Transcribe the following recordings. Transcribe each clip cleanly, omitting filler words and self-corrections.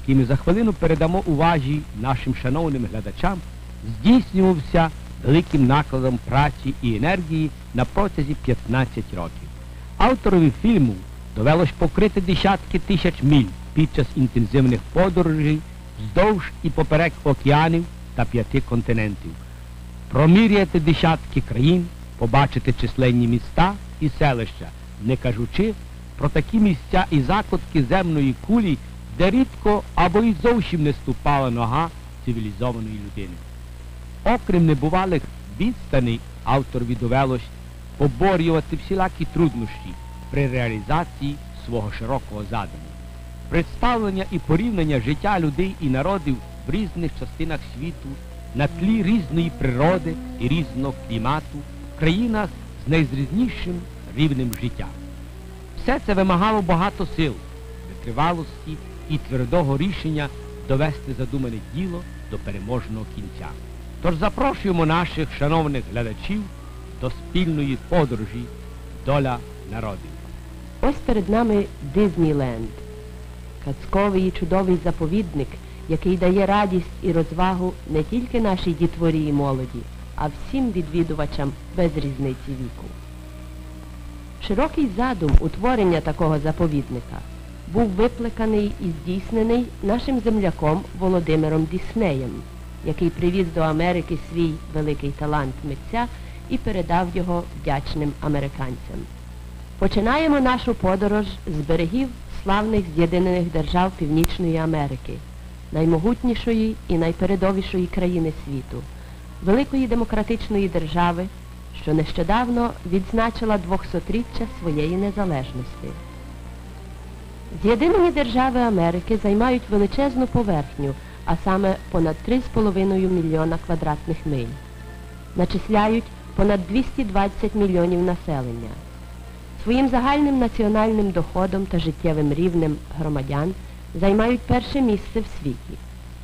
який ми за хвилину передамо увазі нашим шановним глядачам, здійснювався великим накладом праці і енергії на протязі 15 років. Авторові фільму довелось покрити десятки тисяч миль під час інтенсивних подорожей вздовж і поперек океанів та 5 континентів, проміряти десятки країн, побачити численні міста і селища, не кажучи про такі місця і закутки земної кулі, де рідко або й зовсім не ступала нога цивілізованої людини. Окрім небувалих відстаней, авторові довелось поборювати всілякі труднощі при реалізації свого широкого задуму. Представлення і порівняння життя людей і народів в різних частинах світу на тлі різної природи і різного клімату в країнах з найрізнішим рівнем життя. Все це вимагало багато сил, витривалості і твердого рішення довести задумане діло до переможного кінця. Тож запрошуємо наших шановних глядачів до спільної подорожі «Доля народів». Ось перед нами Диснейленд. Казковий і чудовий заповідник, який дає радість і розвагу не тільки нашій дітворі і молоді, а всім відвідувачам без різниці віку. Широкий задум утворення такого заповідника був викликаний і здійснений нашим земляком Володимиром Діснеєм, який привіз до Америки свій великий талант митця і передав його вдячним американцям. Починаємо нашу подорож з берегів славних З'єднаних Держав Північної Америки, наймогутнішої і найпередовішої країни світу, великої демократичної держави, що нещодавно відзначила 200-річчя своєї незалежності. З'єднані Держави Америки займають величезну поверхню, а саме понад 3,5 мільйона квадратних миль. Начисляють понад 220 мільйонів населення. Своїм загальним національним доходом та життєвим рівнем громадян займають перше місце в світі.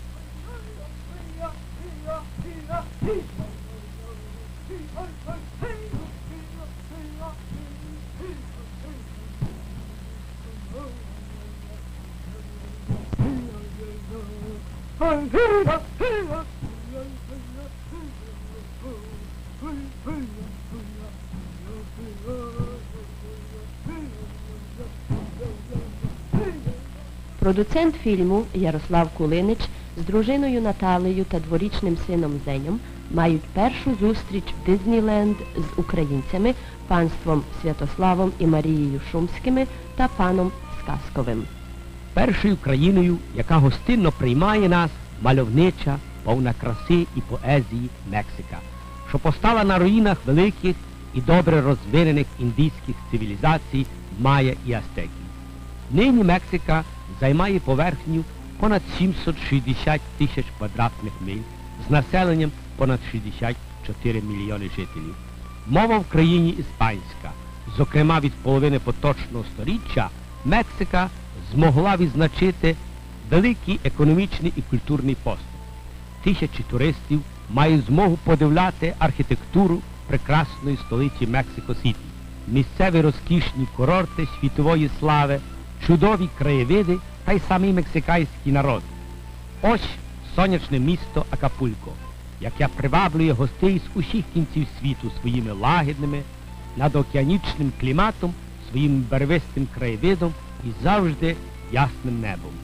Продуцент фільму Ярослав Кулинич з дружиною Наталею та дворічним сином Зеньом мають першу зустріч в Диснейленд з українцями, панством Святославом і Марією Шумськими та паном Сказковим. Першою країною, яка гостинно приймає нас, мальовнича, повна краси і поезії Мексика, що постала на руїнах великих і добре розвинених індійських цивілізацій Майя і Ацтеків. Нині Мексика займає поверхню понад 760 тисяч квадратних миль з населенням понад 64 мільйони жителів. Мова в країні іспанська. Зокрема, від половини поточного сторіччя Мексика змогла відзначити великий економічний і культурний поступ. Тисячі туристів мають змогу подивляти архітектуру прекрасної столиці Мексико-Сіті, місцеві розкішні курорти світової слави, чудові краєвиди та й самий мексиканський народ. Ось сонячне місто Акапулько, яке приваблює гостей з усіх кінців світу своїми лагідними, надокеанічним кліматом, своїм барвистим краєвидом і завжди ясним небом.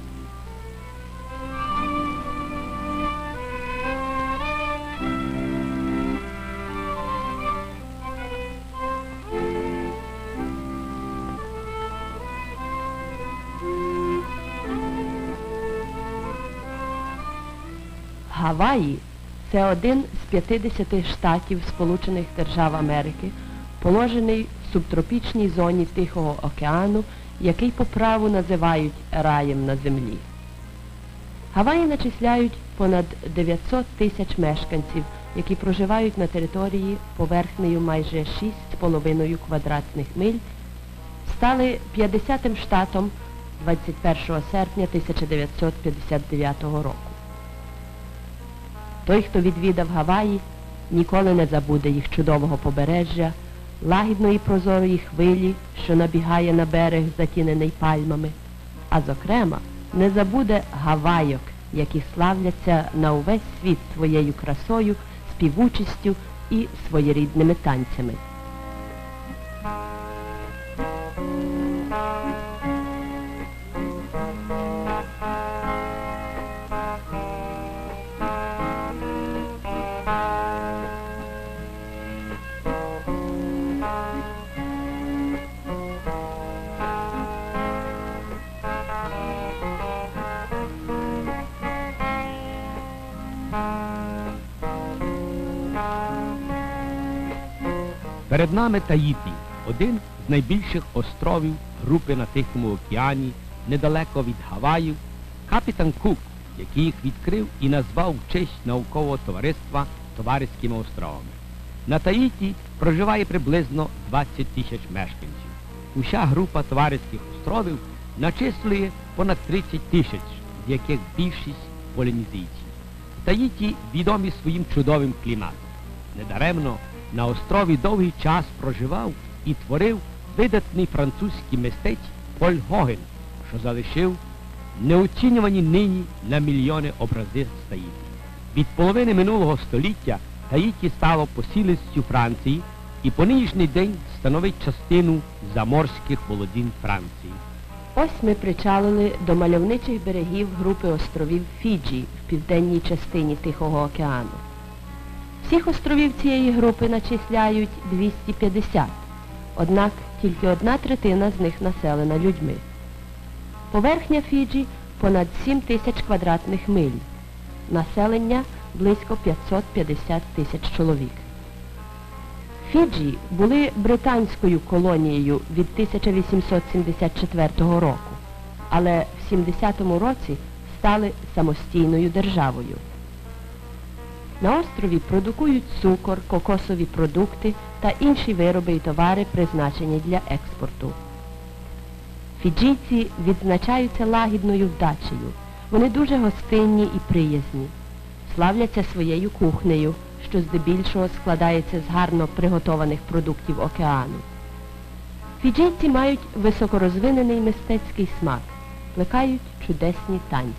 Гаваї – це один з 50 штатів Сполучених Держав Америки, положений в субтропічній зоні Тихого океану, який по праву називають раєм на землі. Гаваї начисляють понад 900 тисяч мешканців, які проживають на території поверхнею майже 6,5 квадратних миль, стали 50-м штатом 21 серпня 1959 року. Той, хто відвідав Гаваї, ніколи не забуде їх чудового побережжя, лагідної прозорої хвилі, що набігає на берег, затінений пальмами, а зокрема не забуде Гавайок, які славляться на увесь світ своєю красою, співучістю і своєрідними танцями. Перед нами Таїті, один з найбільших островів групи на Тихому океані, недалеко від Гаваїв, капітан Кук, який їх відкрив і назвав в честь наукового товариства Товариськими островами. На Таїті проживає приблизно 20 тисяч мешканців. Уся група Товариських островів начислює понад 30 тисяч, з яких більшість полінезійці. Таїті відомі своїм чудовим кліматом. Недаремно на острові довгий час проживав і творив видатний французький митець Поль Гоген, що залишив неоцінювані нині на мільйони образи з Таїті. Від половини минулого століття Таїті стало посілістю Франції і по нинішній день становить частину заморських володінь Франції. Ось ми причалили до мальовничих берегів групи островів Фіджі в південній частині Тихого океану. Всіх островів цієї групи начисляють 250, однак тільки 1/3 з них населена людьми. Поверхня Фіджі понад 7 тисяч квадратних миль, населення близько 550 тисяч чоловік. Фіджі були британською колонією від 1874 року, але в 70-му році стали самостійною державою. На острові продукують цукор, кокосові продукти та інші вироби і товари, призначені для експорту. Фіджійці відзначаються лагідною вдачею. Вони дуже гостинні і приязні. Славляться своєю кухнею, що здебільшого складається з гарно приготованих продуктів океану. Фіджійці мають високорозвинений мистецький смак, плекають чудесні танці.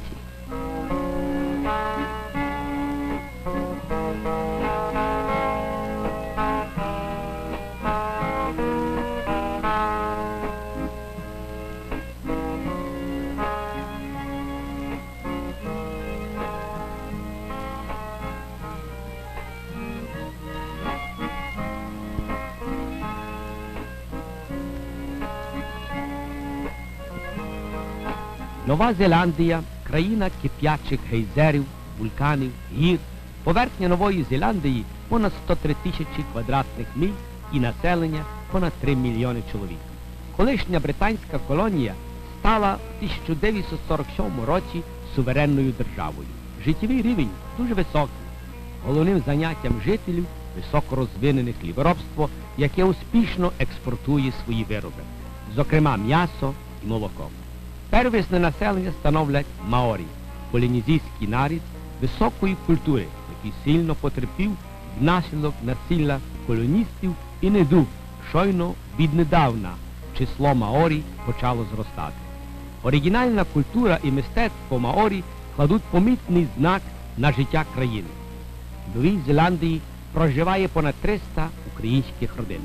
Нова Зеландія – країна кип'ячих гейзерів, вулканів, гір. Поверхня Нової Зеландії – понад 103 тисячі квадратних миль і населення – понад 3 мільйони чоловік. Колишня британська колонія стала в 1947 році суверенною державою. Життєвий рівень дуже високий. Головним заняттям жителів – високорозвинене хліборобство, яке успішно експортує свої вироби, зокрема м'ясо і молоко. Первісне населення становлять маорі – полінезійський народ високої культури, який сильно потерпів внаслідок насилля колоністів і недуг. Щойно віднедавна число маорі почало зростати. Оригінальна культура і мистецтво маорі кладуть помітний знак на життя країни. В Новій Зеландії проживає понад 300 українських родин.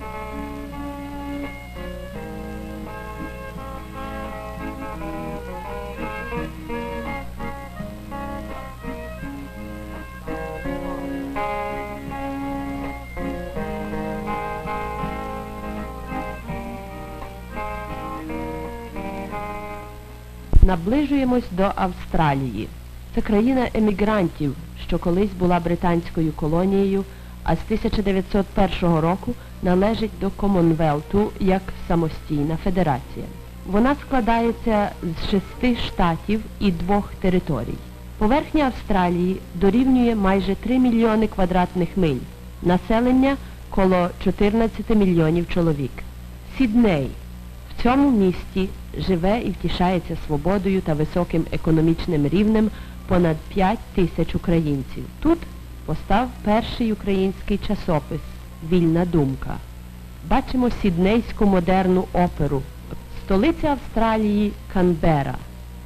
Наближуємось до Австралії. Це країна емігрантів, що колись була британською колонією, а з 1901 року належить до Комонвелту як самостійна федерація. Вона складається з 6 штатів і 2 територій. Поверхня Австралії дорівнює майже 3 мільйони квадратних миль. Населення – коло 14 мільйонів чоловік. Сідней. В цьому місті живе і втішається свободою та високим економічним рівнем понад 5 тисяч українців. Тут постав перший український часопис «Вільна думка». Бачимо Сіднейську модерну оперу. Столиця Австралії – Канбера.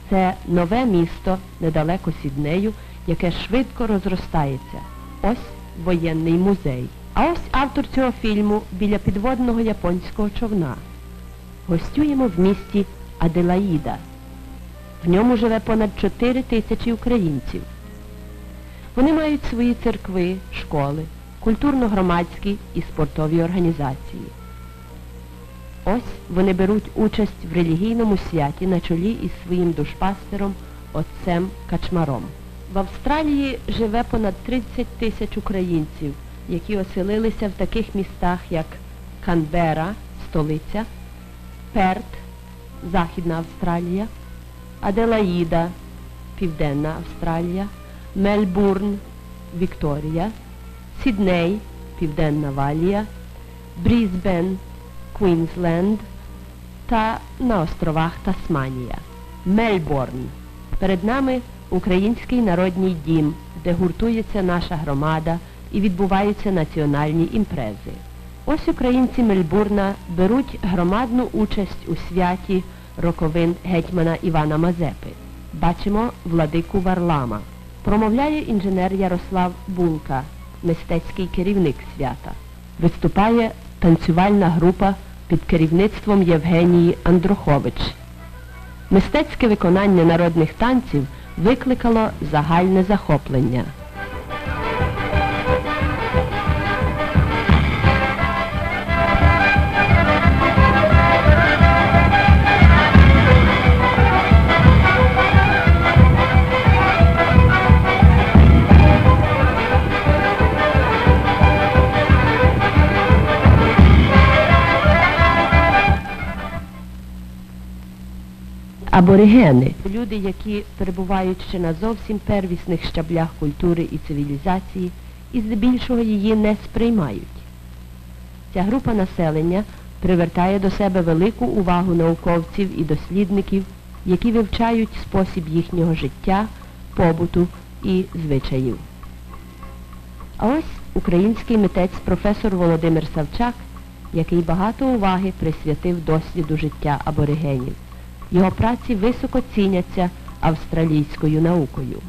Це нове місто недалеко Сіднею, яке швидко розростається. Ось воєнний музей. А ось автор цього фільму біля підводного японського човна. Гостюємо в місті Аделаїда. В ньому живе понад 4 тисячі українців. Вони мають свої церкви, школи, культурно-громадські і спортові організації. Ось вони беруть участь в релігійному святі на чолі із своїм душпастером отцем Качмаром. В Австралії живе понад 30 тисяч українців, які оселилися в таких містах, як Канбера, столиця, Перт, Західна Австралія, Аделаїда, Південна Австралія, Мельбурн, Вікторія, Сідней, Південна Валія, Брізбен, Квінсленд та на островах Тасманія. Мельбурн. Перед нами Український народний дім, де гуртується наша громада і відбуваються національні імпрези. Ось українці Мельбурна беруть громадну участь у святі роковин гетьмана Івана Мазепи. Бачимо владику Варлама. Промовляє інженер Ярослав Булка, мистецький керівник свята. Виступає танцювальна група під керівництвом Євгенії Андрухович. Мистецьке виконання народних танців викликало загальне захоплення. Аборигени – люди, які перебувають ще на зовсім первісних щаблях культури і цивілізації і здебільшого її не сприймають. Ця група населення привертає до себе велику увагу науковців і дослідників, які вивчають спосіб їхнього життя, побуту і звичаїв. А ось український митець професор Володимир Савчак, який багато уваги присвятив досліду життя аборигенів. Його праці високо ціняться австралійською наукою.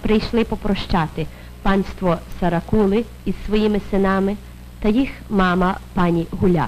прийшли попрощати панство Саракули із своїми синами та їх мама пані Гуляк.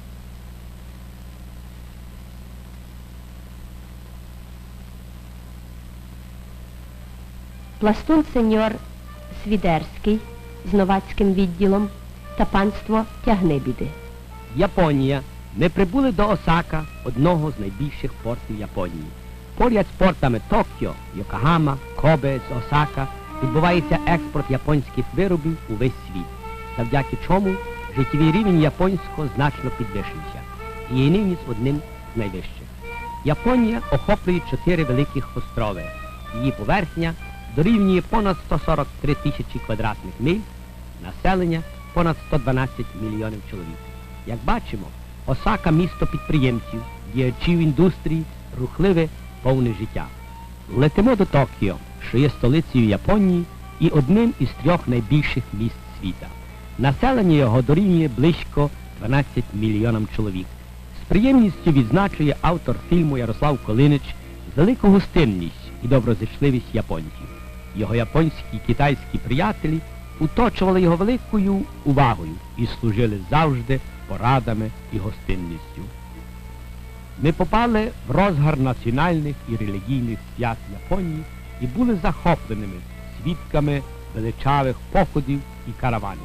Пластун сеньор Свідерський з новацьким відділом та панство Тягнебіди. Японія. Ми прибули до Осака, одного з найбільших портів Японії. Поряд з портами Токіо, Йокогама, Кобе з Осака відбувається експорт японських виробів у весь світ, завдяки чому життєвий рівень японського значно підвищився і є нині одним з найвищих. Японія охоплює 4 великих острови. Її поверхня дорівнює понад 143 тисячі квадратних миль, населення понад 112 мільйонів чоловік. Як бачимо, Осака – місто підприємців, діячів індустрії, рухливе, повне життя. Летимо до Токіо, що є столицею Японії і одним із 3 найбільших міст світа. Населення його дорівнює близько 12 мільйонам чоловік. З приємністю відзначує автор фільму Ярослав Колинич велику гостинність і доброзичливість японців. Його японські і китайські приятелі оточували його великою увагою і служили завжди порадами і гостинністю. Ми попали в розгар національних і релігійних свят Японії і були захопленими свідками величавих походів і караванів.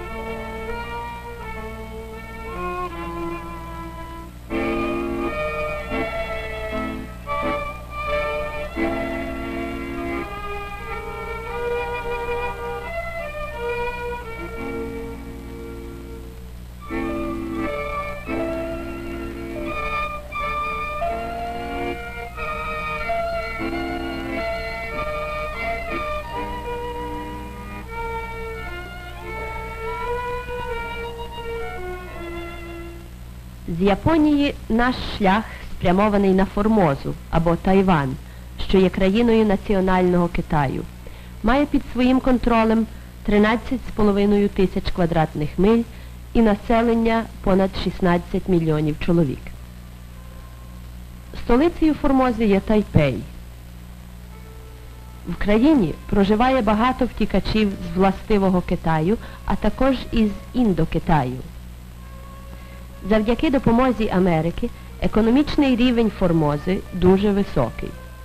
З Японії наш шлях спрямований на Формозу, або Тайвань, що є країною національного Китаю. Має під своїм контролем 13,5 тисяч квадратних миль і населення понад 16 мільйонів чоловік. Столицею Формози є Тайпей. В країні проживає багато втікачів з властивого Китаю, а також із Індокитаю. Завдяки допомозі Америки економічний рівень Формози дуже високий.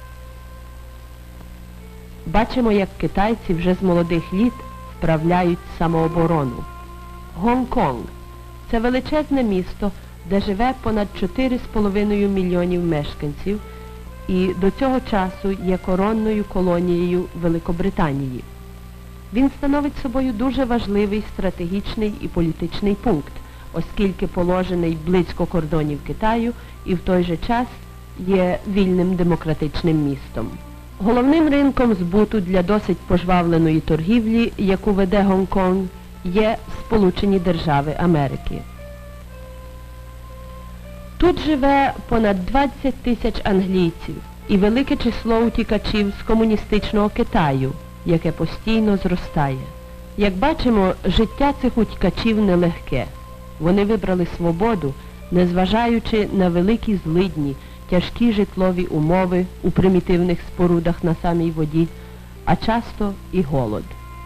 Бачимо, як китайці вже з молодих літ вправляють самооборону. Гонконг – це величезне місто, де живе понад 4,5 мільйонів мешканців і до цього часу є коронною колонією Великобританії. Він становить собою дуже важливий стратегічний і політичний пункт, оскільки положений близько кордонів Китаю і в той же час є вільним демократичним містом. Головним ринком збуту для досить пожвавленої торгівлі, яку веде Гонконг, є Сполучені Держави Америки. Тут живе понад 20 тисяч англійців і велике число утікачів з комуністичного Китаю, яке постійно зростає. Як бачимо, життя цих утікачів нелегке. Вони вибрали свободу, незважаючи на великі злидні, тяжкі житлові умови у примітивних спорудах на самій воді, а часто і голод.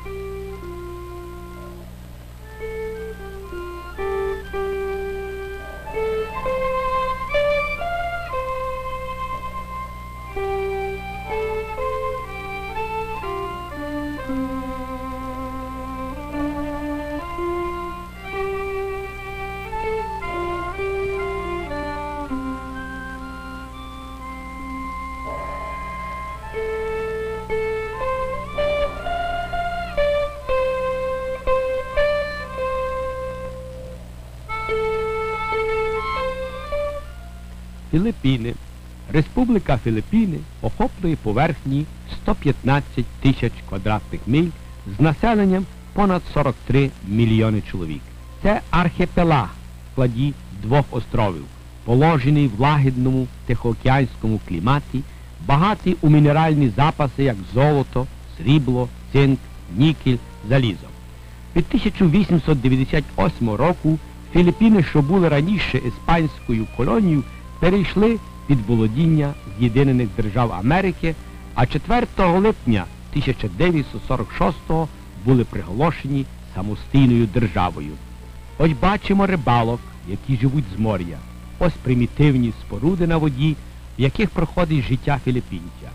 Філіппіни. Республіка Філіппіни охоплює поверхні 115 тисяч квадратних миль з населенням понад 43 мільйони чоловік. Це архіпелаг в складі 2 островів, положений в лагідному тихоокеанському кліматі, багатий у мінеральні запаси, як золото, срібло, цинк, нікель, залізо. Від 1898 року Філіппіни, що були раніше іспанською колонією, перейшли під володіння З'єднаних Держав Америки, а 4 липня 1946-го були приголошені самостійною державою. Ось бачимо рибалок, які живуть з моря. Ось примітивні споруди на воді, в яких проходить життя філіппінця.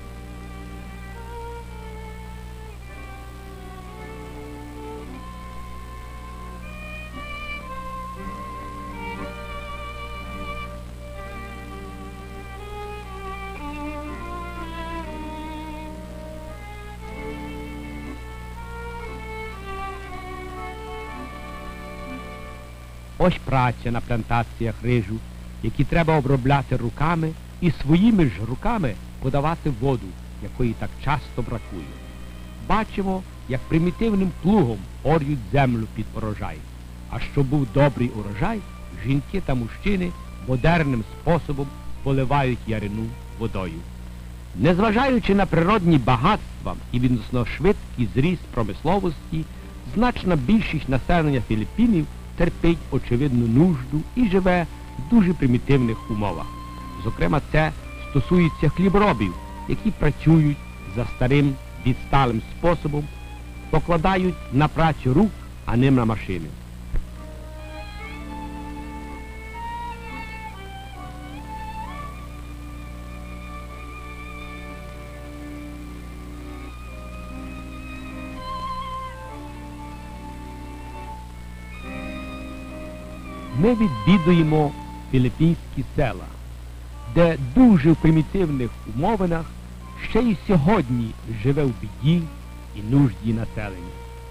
Ось праця на плантаціях рижу, які треба обробляти руками і своїми ж руками подавати воду, якої так часто бракує. Бачимо, як примітивним плугом орють землю під урожай. А щоб був добрий урожай, жінки та мужчини модерним способом поливають ярину водою. Незважаючи на природні багатства і відносно швидкий зріст промисловості, значна більшість населення Філіппінів терпить очевидну нужду і живе в дуже примітивних умовах. Зокрема, це стосується хліборобів, які працюють за старим відсталим способом, покладають на працю рук, а не на машини. Ми відвідуємо філіппінські села, де дуже в примітивних умовинах ще й сьогодні живе в біді і нужді населення.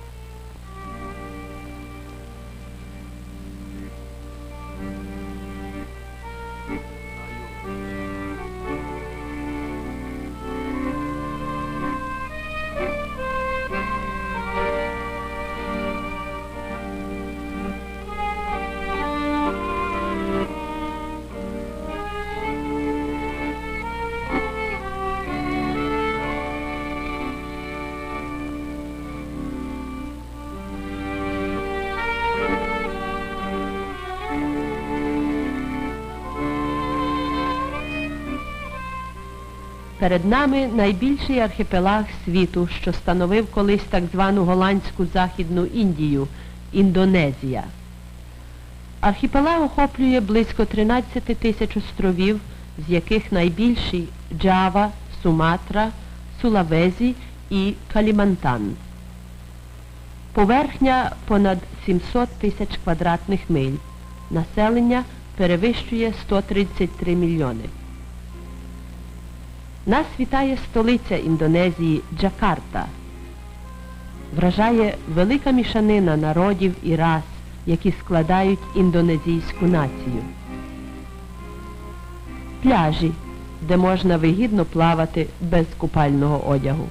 Перед нами найбільший архіпелаг світу, що становив колись так звану голландську Західну Індію – Індонезія. Архіпелаг охоплює близько 13 тисяч островів, з яких найбільші – Джава, Суматра, Сулавезі і Калімантан. Поверхня – понад 700 тисяч квадратних миль. Населення перевищує 133 мільйони. Нас вітає столиця Індонезії – Джакарта. Вражає велика мішанина народів і рас, які складають індонезійську націю. Пляжі, де можна вигідно плавати без купального одягу.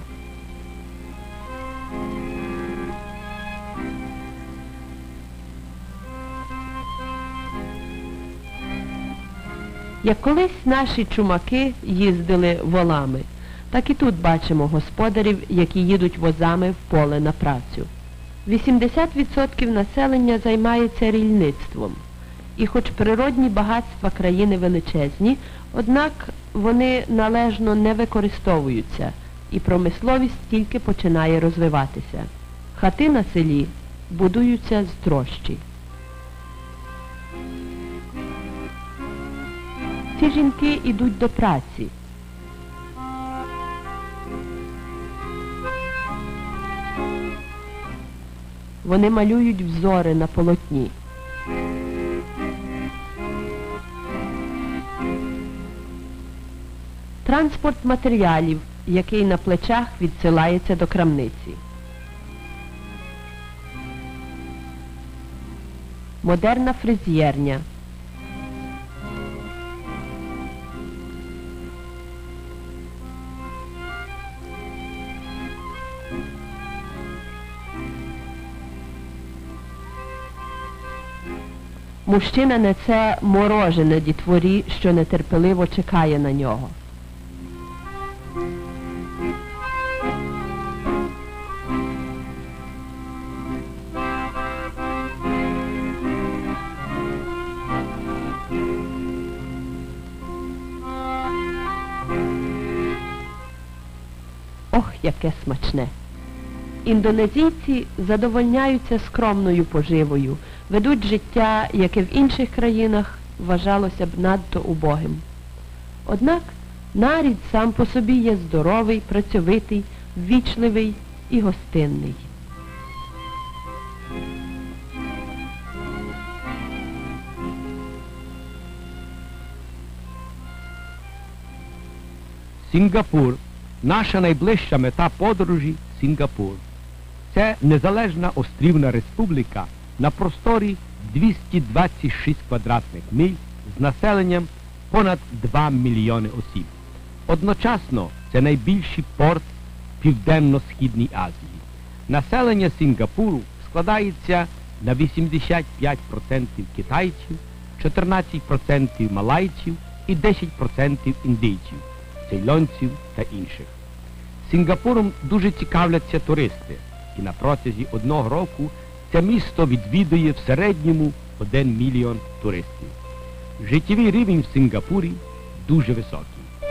Як колись наші чумаки їздили волами, так і тут бачимо господарів, які їдуть возами в поле на працю. 80% населення займається рільництвом. І хоч природні багатства країни величезні, однак вони належно не використовуються, і промисловість тільки починає розвиватися. Хати на селі будуються з трощі. Ці жінки йдуть до праці. Вони малюють взори на полотні. Транспорт матеріалів, який на плечах відсилається до крамниці. Модерна фрезєрня. Мужчина несе морожене дітворі, що нетерпеливо чекає на нього. ох, яке смачне! Індонезійці задовольняються скромною поживою, ведуть життя, яке в інших країнах вважалося б надто убогим. Однак нарід сам по собі є здоровий, працьовитий, ввічливий і гостинний. Сінгапур. Наша найближча мета подорожі – Сінгапур. Це незалежна острівна республіка на просторі 226 квадратних миль з населенням понад 2 мільйони осіб. Одночасно це найбільший порт в Південно-Східній Азії. Населення Сінгапуру складається на 85% китайців, 14% малайців і 10% індійців, цейлонців та інших. Сінгапуром дуже цікавляться туристи, і на протязі одного року це місто відвідує в середньому 1 мільйон туристів. Життєвий рівень в Сінгапурі дуже високий.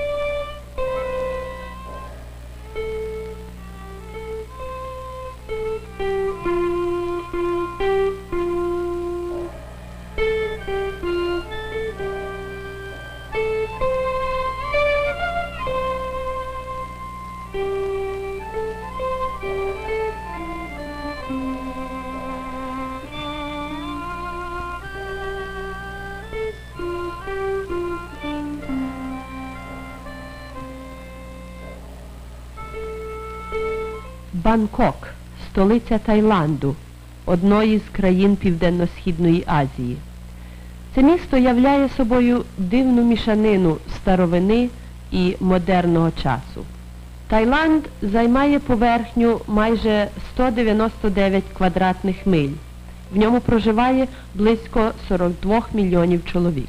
Бангкок – столиця Таїланду, одної з країн Південно-Східної Азії. Це місто являє собою дивну мішанину старовини і модерного часу. Таїланд займає поверхню майже 199 квадратних миль. В ньому проживає близько 42 мільйонів чоловік.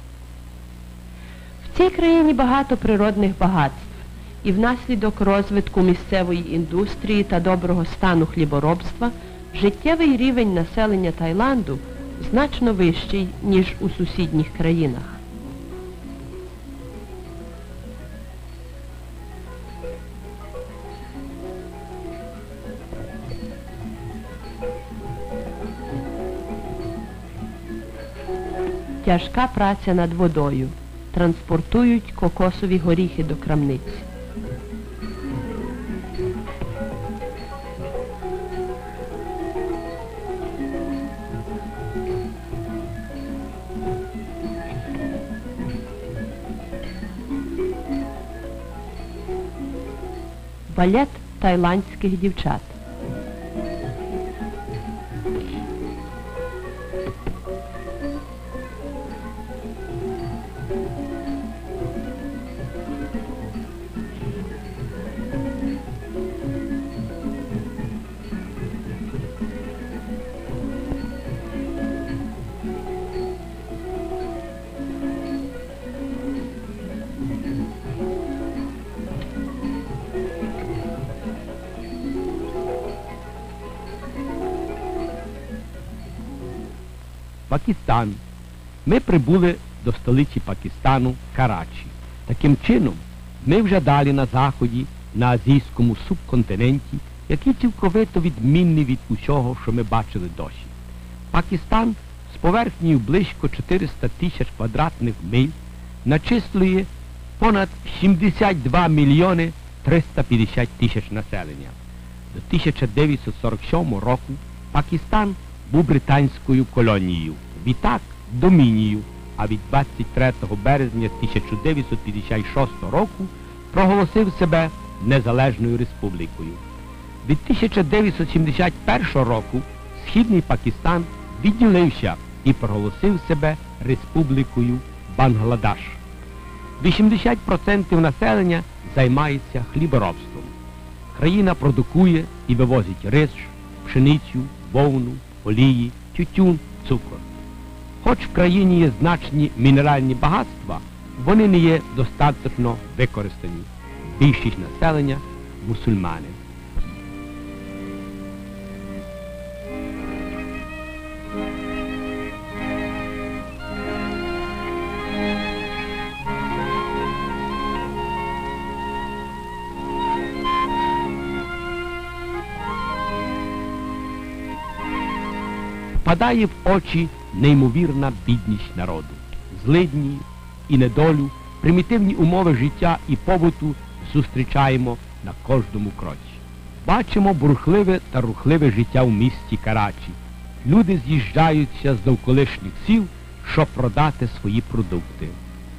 В цій країні багато природних багатств, і внаслідок розвитку місцевої індустрії та доброго стану хліборобства життєвий рівень населення Таїланду значно вищий, ніж у сусідніх країнах. Тяжка праця над водою. Транспортують кокосові горіхи до крамниць. Балет тайландських дівчат. Пакистан. Ми прибули до столиці Пакистану Карачі. Таким чином, ми вже далі на заході, на азійському субконтиненті, який цілковито відмінний від усього, що ми бачили досі. Пакистан з поверхнею близько 400 тисяч квадратних миль начислює понад 72 мільйони 350 тисяч населення. До 1947 року Пакистан був британською колонією, відтак домінією, а від 23 березня 1956 року проголосив себе незалежною республікою. Від 1971 року Східний Пакистан відділився і проголосив себе республікою Бангладеш. 80% населення займається хліборобством. Країна продукує і вивозить рис, пшеницю, вовну, олії, тютюн, цукор. Хоч в країні є значні мінеральні багатства, вони не є достатньо використані. Більшість населення – мусульмани. впадає в очі неймовірна бідність народу. Злидні і недолю, примітивні умови життя і побуту зустрічаємо на кожному кроці. Бачимо бурхливе та рухливе життя в місті Карачі. Люди з'їжджаються з довколишніх сіл, щоб продати свої продукти.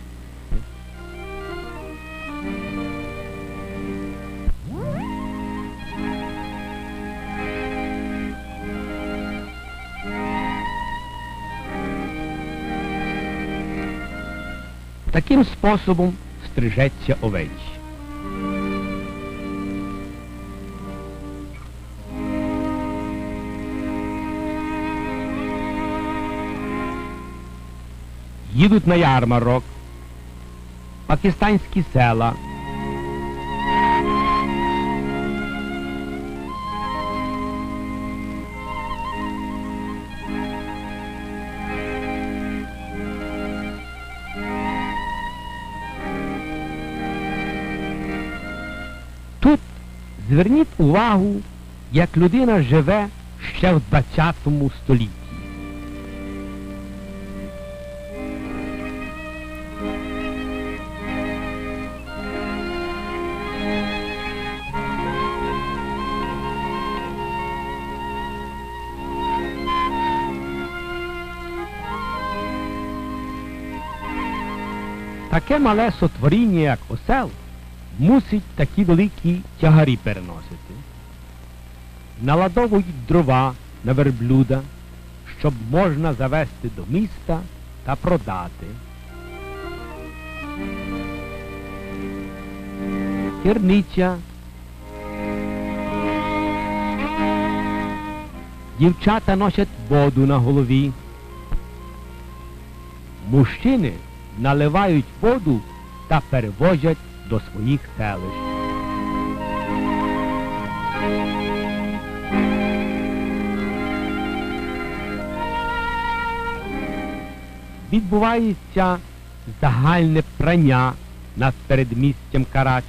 Таким способом стрижеться овець. Їдуть на ярмарок, пакистанські села, тут зверніть увагу, як людина живе ще в 20 столітті. Таке мале сотворіння, як осел, мусить такі великі тягарі переносити. Наладовують дрова на верблюда, щоб можна завести до міста та продати. Керниця. Дівчата носять воду на голові. Мужчини наливають воду та перевозять до своїх селищ. Відбувається загальне прання над передмістям Карачі.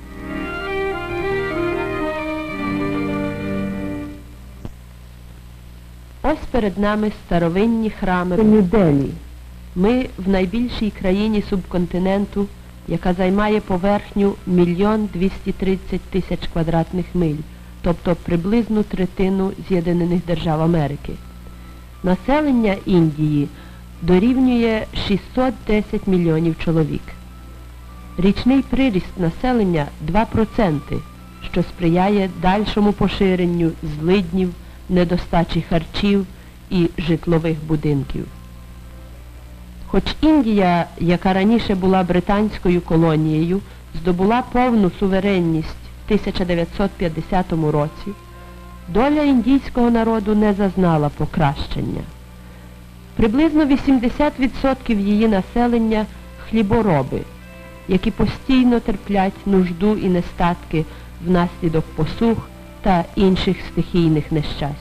Ось перед нами старовинні храми Нью-Делі. Ми в найбільшій країні субконтиненту, яка займає поверхню 1 230 000 квадратних миль, тобто приблизно третину З'єднаних Держав Америки. Населення Індії дорівнює 610 мільйонів чоловік. Річний приріст населення 2%, що сприяє дальшому поширенню злиднів, недостачі харчів і житлових будинків. Хоч Індія, яка раніше була британською колонією, здобула повну суверенність в 1950 році, доля індійського народу не зазнала покращення. Приблизно 80% її населення – хлібороби, які постійно терплять нужду і нестатки внаслідок посух та інших стихійних нещасть.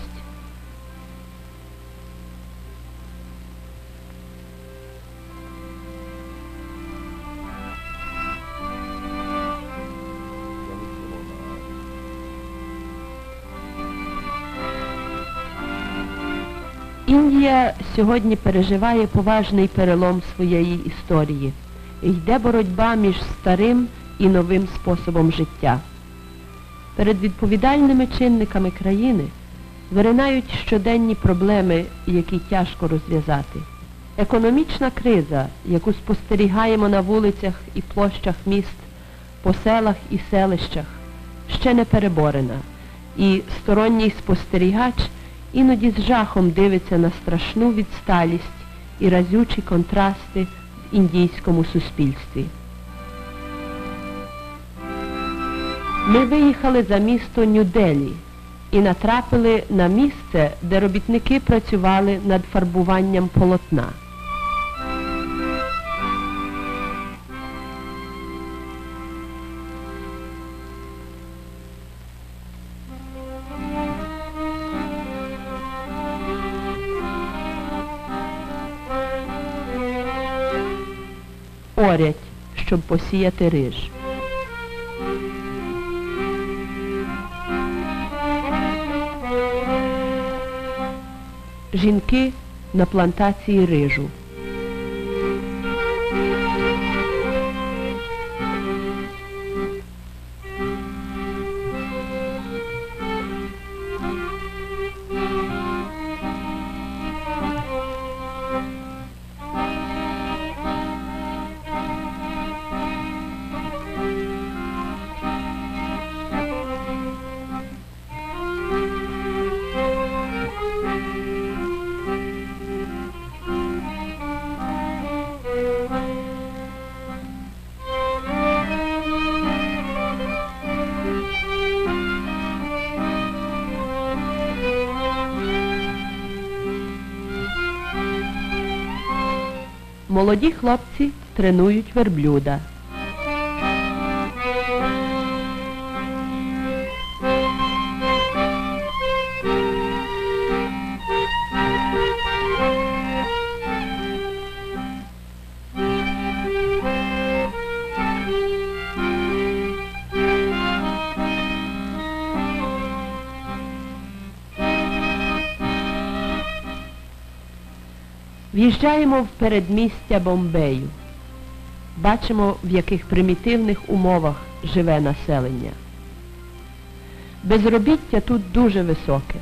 Індія сьогодні переживає поважний перелом своєї історії. Йде боротьба між старим і новим способом життя. Перед відповідальними чинниками країни виринають щоденні проблеми, які тяжко розв'язати. Економічна криза, яку спостерігаємо на вулицях і площах міст, по селах і селищах, ще не переборена, і сторонній спостерігач іноді з жахом дивиться на страшну відсталість і разючі контрасти в індійському суспільстві. Ми виїхали за місто Нью-Делі і натрапили на місце, де робітники працювали над фарбуванням полотна. Орять, щоб посіяти риж. жінки на плантації рижу. Молоді хлопці тренують верблюда. В'їжджаємо в передмістя Бомбею. Бачимо, в яких примітивних умовах живе населення. Безробіття тут дуже високе.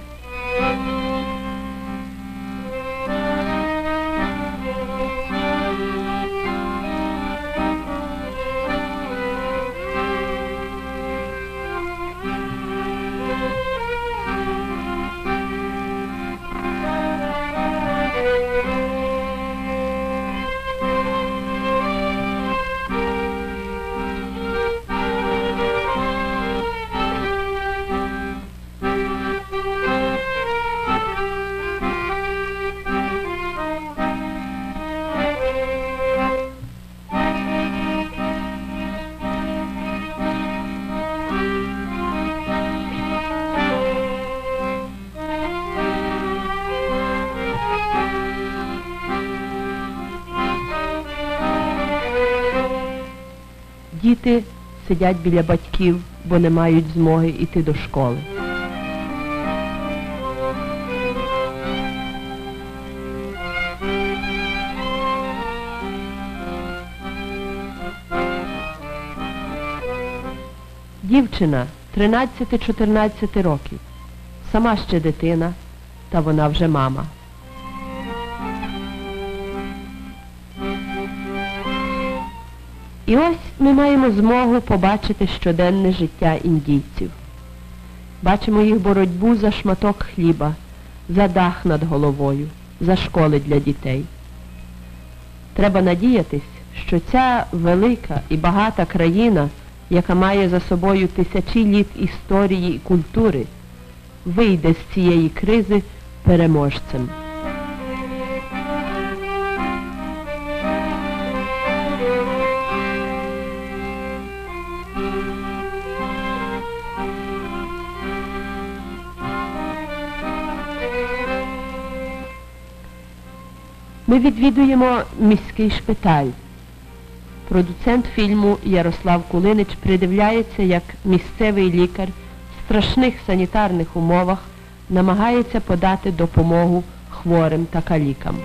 Діти сидять біля батьків, бо не мають змоги йти до школи. Дівчина 13-14 років, сама ще дитина, та вона вже мама. І ось ми маємо змогу побачити щоденне життя індійців. Бачимо їх боротьбу за шматок хліба, за дах над головою, за школи для дітей. Треба надіятись, що ця велика і багата країна, яка має за собою тисячі літ історії і культури, вийде з цієї кризи переможцем. Ми відвідуємо міський шпиталь. Продуцент фільму Ярослав Кулинич придивляється, як місцевий лікар в страшних санітарних умовах намагається подати допомогу хворим та калікам.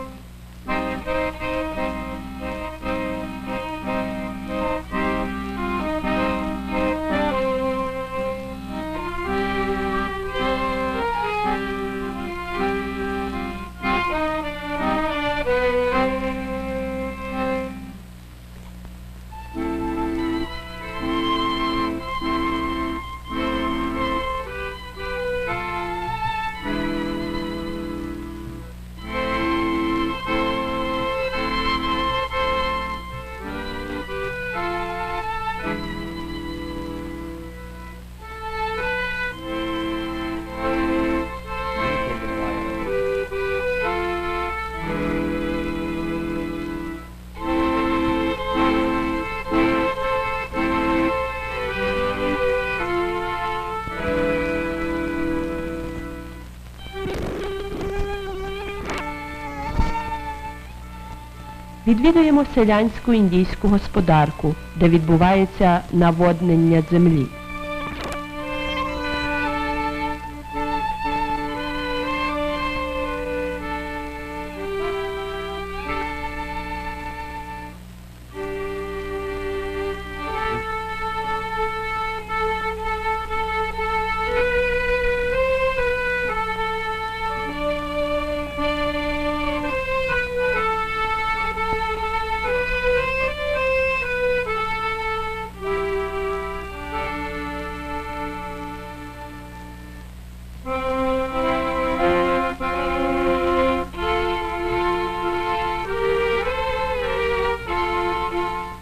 Відвідуємо селянську індійську господарку, де відбувається наводнення землі.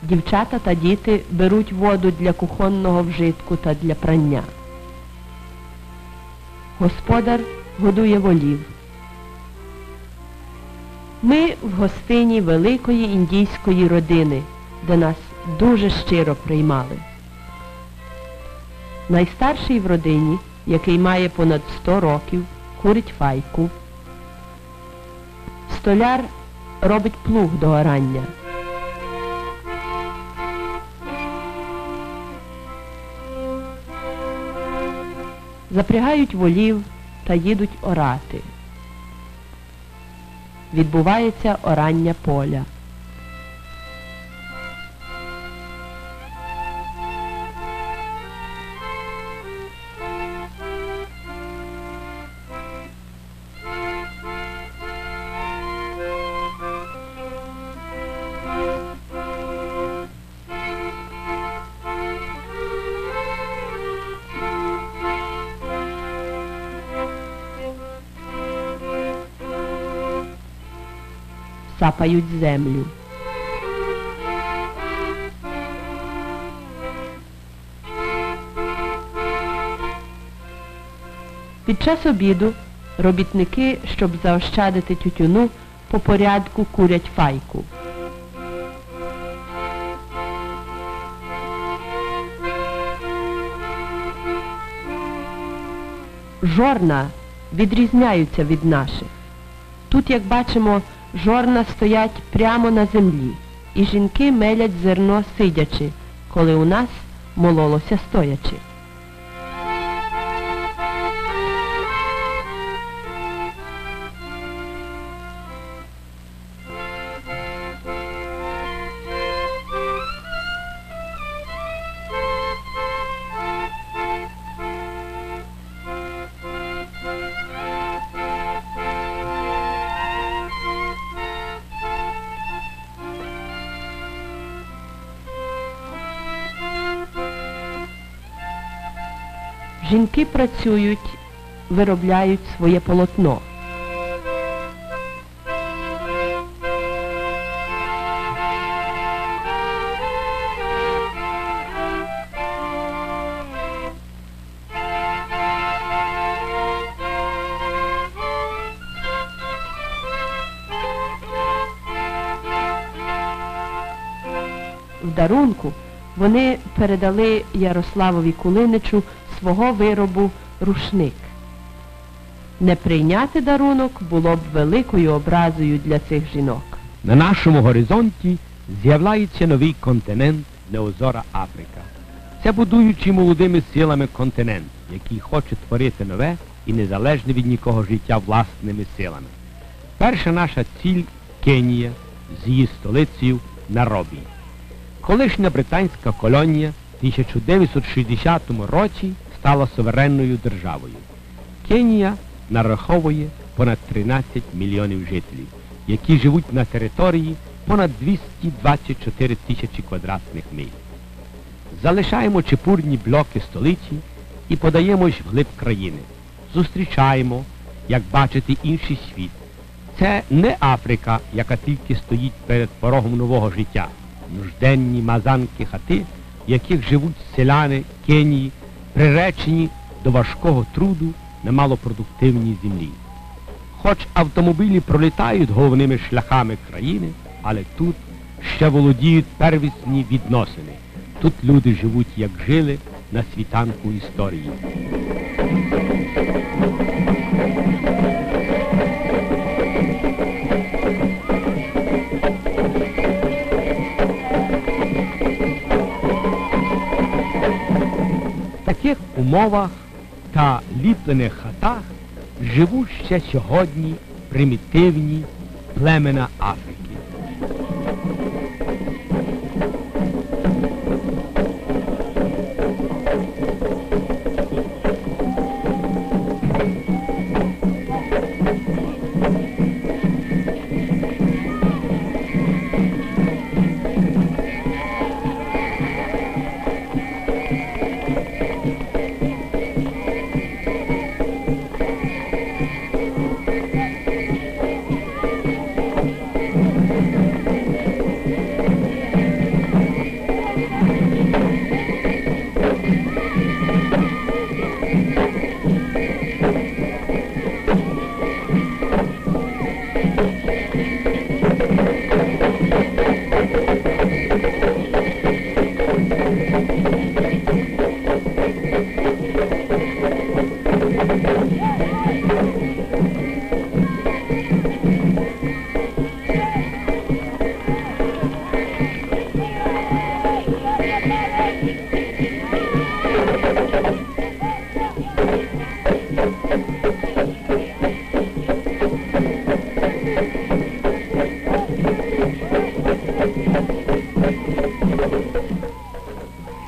Дівчата та діти беруть воду для кухонного вжитку та для прання. Господар годує волів. Ми в гостині великої індійської родини, де нас дуже щиро приймали. Найстарший в родині, який має понад 100 років, курить файку. Столяр робить плуг до орання. Запрягають волів та їдуть орати. Відбувається орання поля. Сапають землю. Під час обіду робітники, щоб заощадити тютюну, по порядку курять файку. Жорна відрізняються від наших. Тут, як бачимо, жорна стоять прямо на землі, і жінки мелять зерно сидячи, коли у нас мололося стоячи. Жінки працюють, виробляють своє полотно. В дарунку вони передали Ярославові Кулиничу свого виробу рушник. Не прийняти дарунок було б великою образою для цих жінок. На нашому горизонті з'являється новий континент Неозора Африка. Це будуючий молодими силами континент, який хоче творити нове і незалежне від нікого життя власними силами. Перша наша ціль – Кенія з її столицею Найробі. Колишня британська колонія в 1960 році стала суверенною державою. Кенія нараховує понад 13 мільйонів жителів, які живуть на території понад 224 тисячі квадратних миль. Залишаємо чепурні блоки столиці і подаємось вглиб країни. Зустрічаємо, як бачите, інший світ. Це не Африка, яка тільки стоїть перед порогом нового життя. Нужденні мазанки хати, в яких живуть селяни Кенії, приречені до важкого труду на малопродуктивній землі. Хоч автомобілі пролітають головними шляхами країни, але тут ще володіють первісні відносини. Тут люди живуть, як жили на світанку історії. В таких умовах та ліплених хатах живуть ще сьогодні примітивні племена Африки.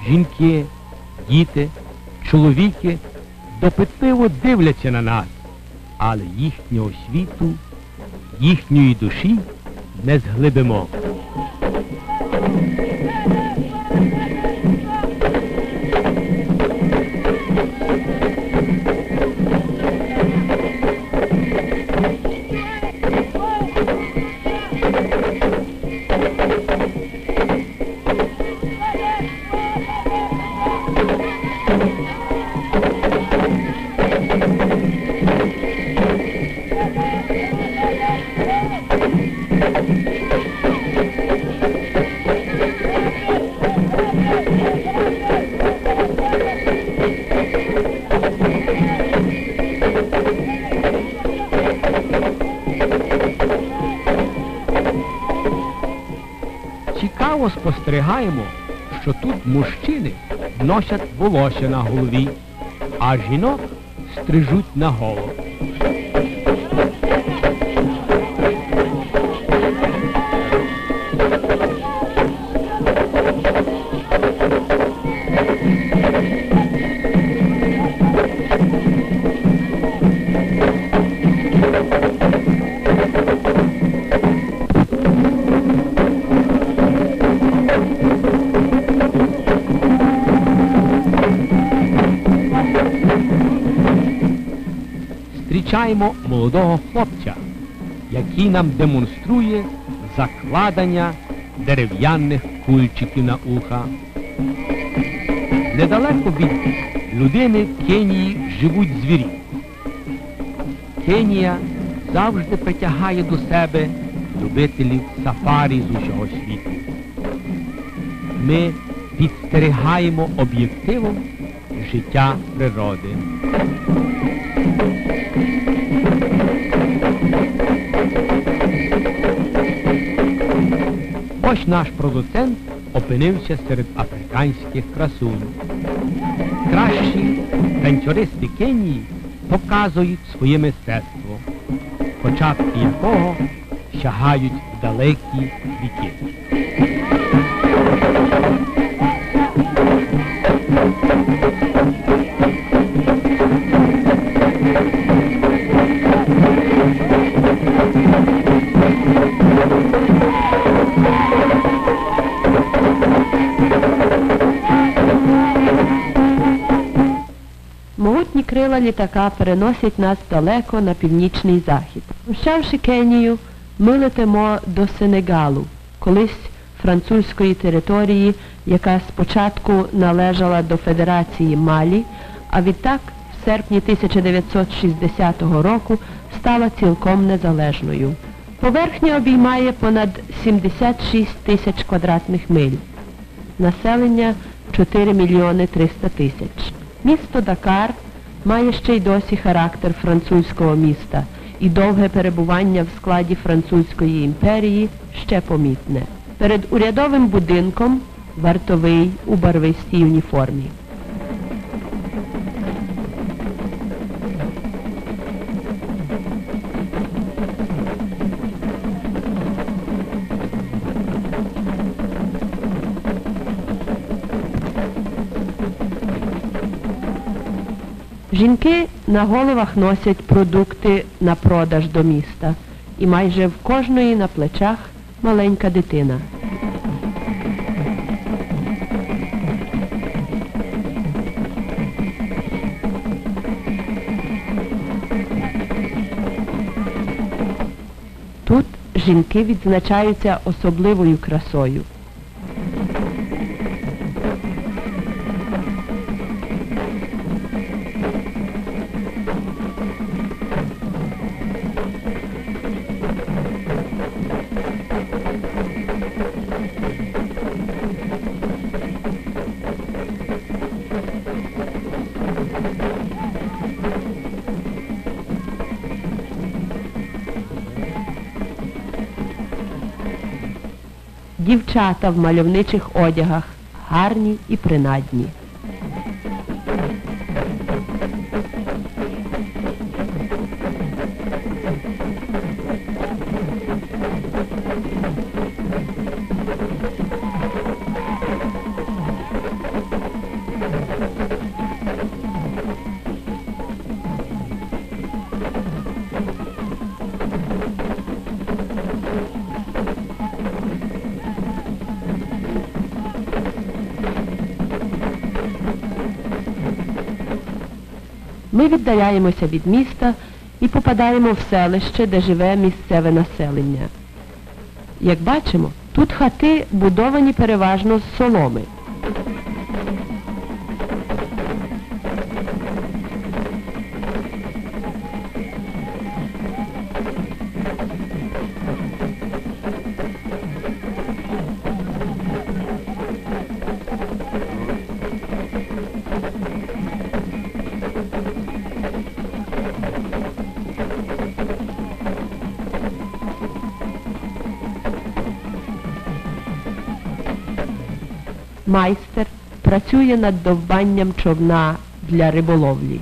Жінки, діти, чоловіки допитливо дивляться на нас, але їхнього світу, їхньої душі не зглибимо. Цікаво спостерігаємо, що тут мужчини носять волосся на голові, а жінок стрижуть наголо. Зустрічаємо молодого хлопця, який нам демонструє закладання дерев'яних кульчиків на уха. Недалеко від людини в Кенії живуть звірі. Кенія завжди притягає до себе любителів сафарі з усього світу. Ми підстерігаємо об'єктивом життя природи. Ось наш продуцент опинився серед африканських красунь. Кращі танцюристи Кенії показують своє мистецтво, початки якого сягають в далекі віки. Могутні крила літака переносять нас далеко на північний захід. Прощавши Кенію, ми летимо до Сенегалу, колись французької території, яка спочатку належала до Федерації Малі, а відтак в серпні 1960 року стала цілком незалежною. Поверхня обіймає понад 76 тисяч квадратних миль. Населення 4 мільйони 300 тисяч. Місто Дакар має ще й досі характер французького міста, і довге перебування в складі Французької імперії ще помітне. Перед урядовим будинком вартовий у барвистій уніформі. Жінки на головах носять продукти на продаж до міста, і майже в кожної на плечах маленька дитина. Тут жінки відзначаються особливою красою. Дівчата в мальовничих одягах, гарні і принадні. Ми віддаляємося від міста і попадаємо в селище, де живе місцеве населення. Як бачимо, тут хати будовані переважно з соломи. Майстер працює над довбанням човна для риболовлі.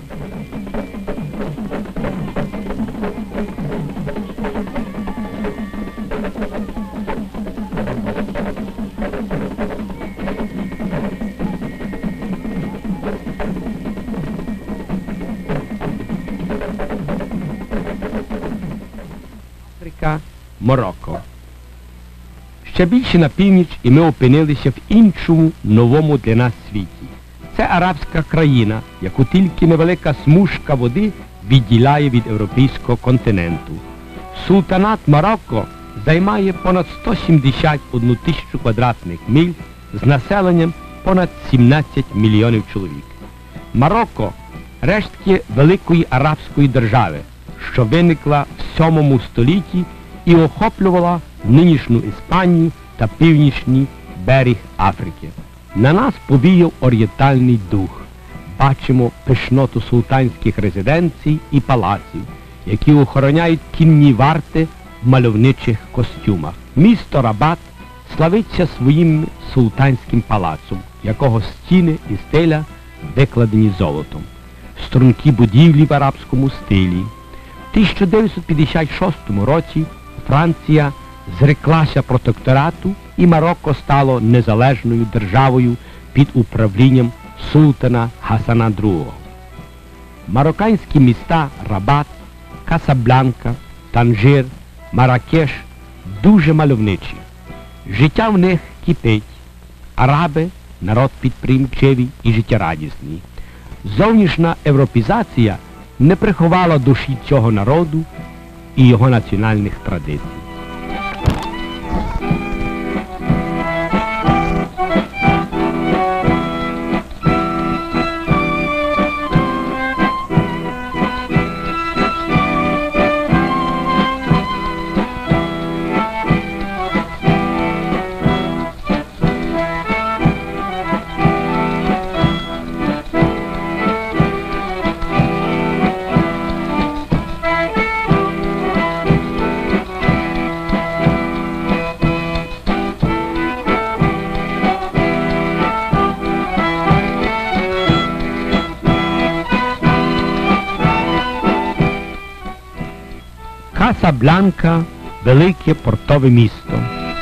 Африка, Марокко. Ще більше на північ і ми опинилися в іншому, новому для нас світі. Це арабська країна, яку тільки невелика смужка води відділяє від європейського континенту. Султанат Марокко займає понад 171 тисячу квадратних миль з населенням понад 17 мільйонів чоловік. Марокко – рештки великої арабської держави, що виникла в 7 столітті і охоплювала нинішню Іспанію та північний берег Африки. На нас повіяв орієнтальний дух. Бачимо пишноту султанських резиденцій і палаців, які охороняють кінні варти в мальовничих костюмах. Місто Рабат славиться своїм султанським палацом, якого стіни і стеля викладені золотом. Стрункі будівлі в арабському стилі. В 1956 році Франція зреклася протекторату і Марокко стало незалежною державою під управлінням султана Хасана II. Марокканські міста Рабат, Касабланка, Танжир, Маракеш дуже мальовничі. Життя в них кипить. Араби – народ підприємчивий і життєрадісний. Зовнішня європізація не приховала душі цього народу і його національних традицій. Касабланка – велике портове місто.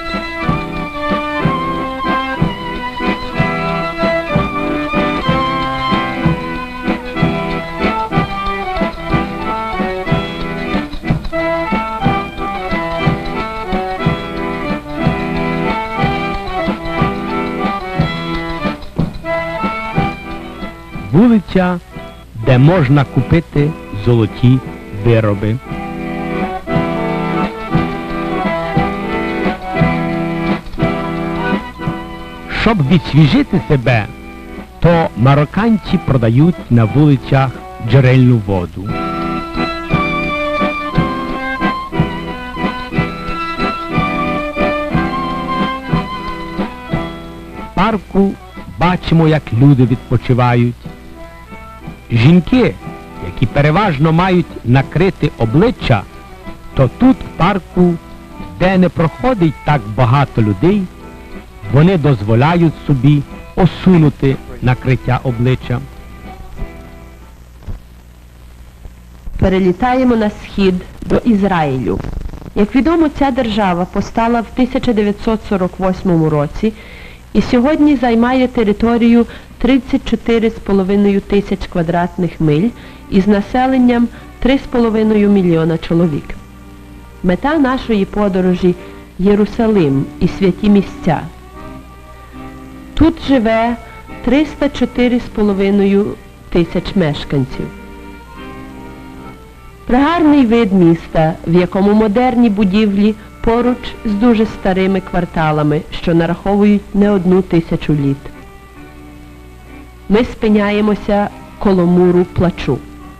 Вулиця, де можна купити золоті вироби. Щоб відсвіжити себе, то марокканці продають на вулицях джерельну воду. В парку бачимо, як люди відпочивають. Жінки, які переважно мають накрити обличчя, то тут в парку, де не проходить так багато людей, вони дозволяють собі осунути накриття обличчя. Перелітаємо на схід до Ізраїлю. Як відомо, ця держава постала в 1948 році і сьогодні займає територію 34,5 тисяч квадратних миль із населенням 3,5 мільйона чоловік. Мета нашої подорожі – Єрусалим і святі місця. Тут живе 304,5 тисяч мешканців. Пригарний вид міста, в якому модерні будівлі поруч з дуже старими кварталами, що нараховують не 1000 літ. Ми спиняємося коло муру плачу.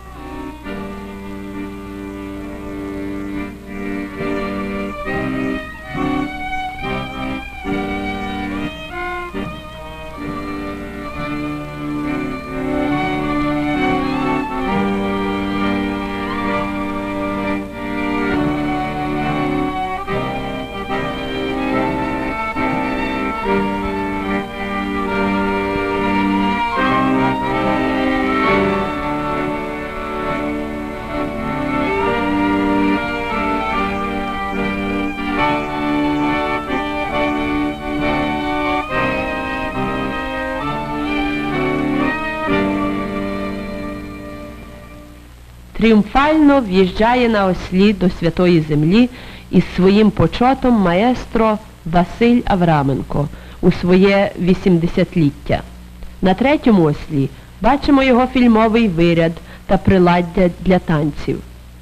Тріумфально в'їжджає на ослі до Святої Землі із своїм почотом маестро Василь Авраменко у своє 80-ліття. На третьому ослі бачимо його фільмовий виряд та приладдя для танців.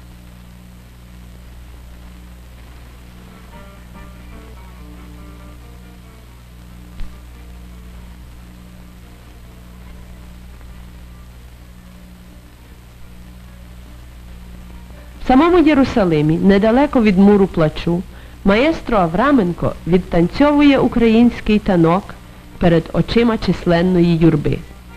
В самому Єрусалимі, недалеко від муру плачу, маестро Авраменко відтанцьовує український танок перед очима численної юрби.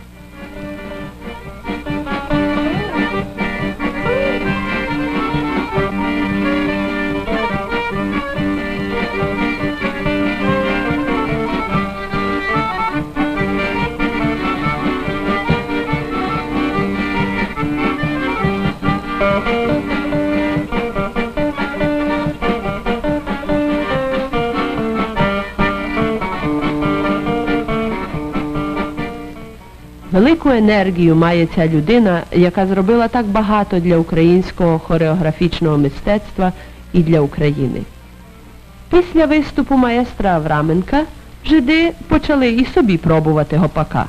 Велику енергію має ця людина, яка зробила так багато для українського хореографічного мистецтва і для України. Після виступу маестра Авраменка жиди почали і собі пробувати гопака.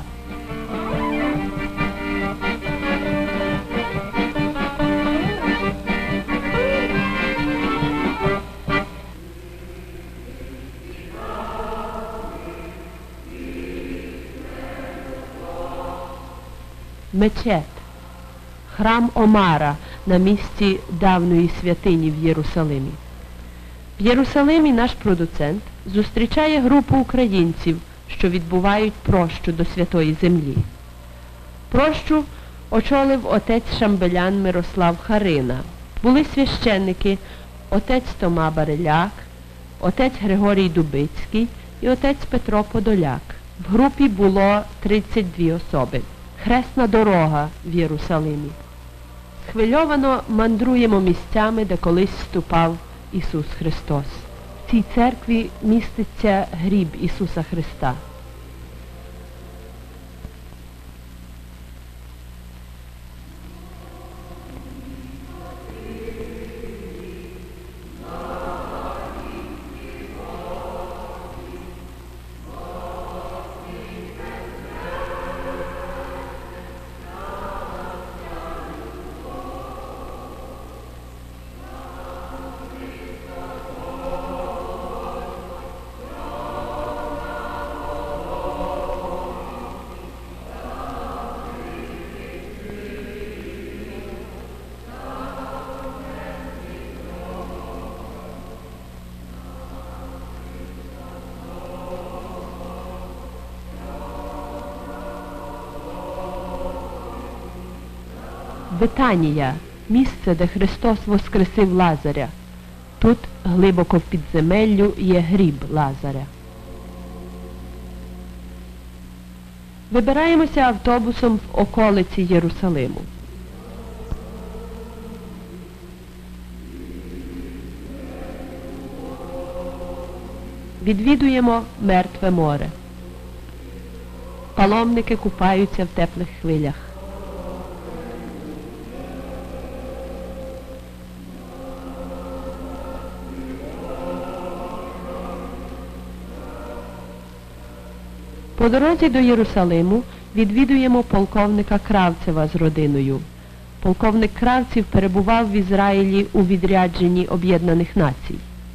Мечет – храм Омара на місці давньої святині в Єрусалимі. В Єрусалимі наш продуцент зустрічає групу українців, що відбувають прощу до Святої Землі. Прощу очолив отець Шамбелян Мирослав Харина. Були священники отець Тома Бареляк, отець Григорій Дубицький і отець Петро Подоляк. В групі було 32 особи. Хресна дорога в Єрусалимі. Схвильовано мандруємо місцями, де колись ступав Ісус Христос. В цій церкві міститься гріб Ісуса Христа. Бетанія – місце, де Христос воскресив Лазаря. Тут, глибоко в підземеллю, є гріб Лазаря. Вибираємося автобусом в околиці Єрусалиму. Відвідуємо Мертве море. Паломники купаються в теплих хвилях. По дорозі до Єрусалиму відвідуємо полковника Кравцева з родиною. полковник Кравців перебував в Ізраїлі у відрядженні Об'єднаних Націй.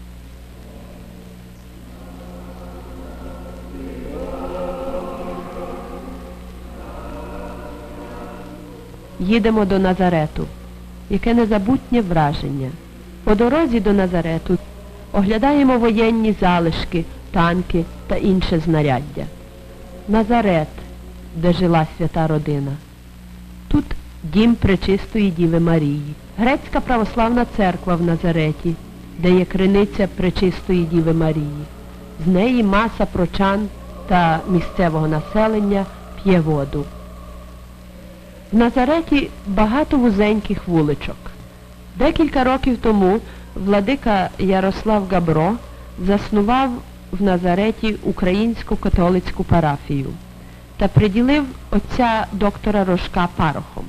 Їдемо до Назарету. Яке незабутнє враження. По дорозі до Назарету оглядаємо воєнні залишки, танки та інше знаряддя. Назарет, де жила свята родина. Тут дім Пречистої Діви Марії. Грецька православна церква в Назареті, де є криниця Пречистої Діви Марії. З неї маса прочан та місцевого населення п'є воду. В Назареті багато вузеньких вуличок. Декілька років тому владика Ярослав Габро заснував в Назареті українську католицьку парафію та приділив отця доктора Рожка парохом.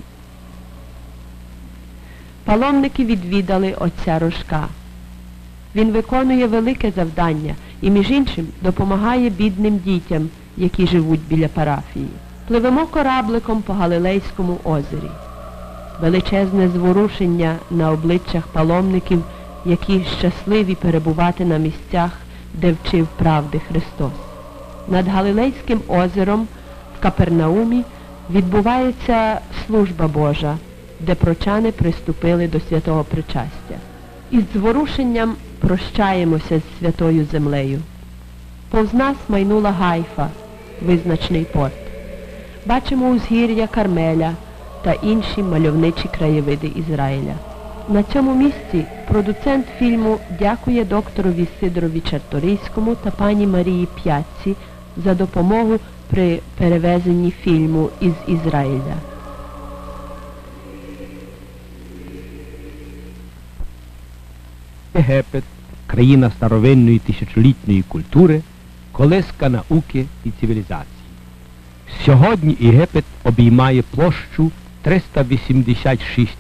Паломники відвідали отця Рожка. Він виконує велике завдання і, між іншим, допомагає бідним дітям, які живуть біля парафії. Пливемо корабликом по Галилейському озері. Величезне зворушення на обличчях паломників, які щасливі перебувати на місцях, де вчив правди Христос. Над Галилейським озером в Капернаумі відбувається служба Божа, де прочани приступили до святого причастя. Із зворушенням прощаємося з святою землею. Повз нас майнула Гайфа, визначний порт. Бачимо узгір'я Кармеля та інші мальовничі краєвиди Ізраїля. На цьому місці продуцент фільму дякує докторові Сидорові Чарторийському та пані Марії П'ятці за допомогу при перевезенні фільму із Ізраїля. Єгипет – країна старовинної тисячолітньої культури, колиска науки і цивілізації. Сьогодні Єгипет обіймає площу 386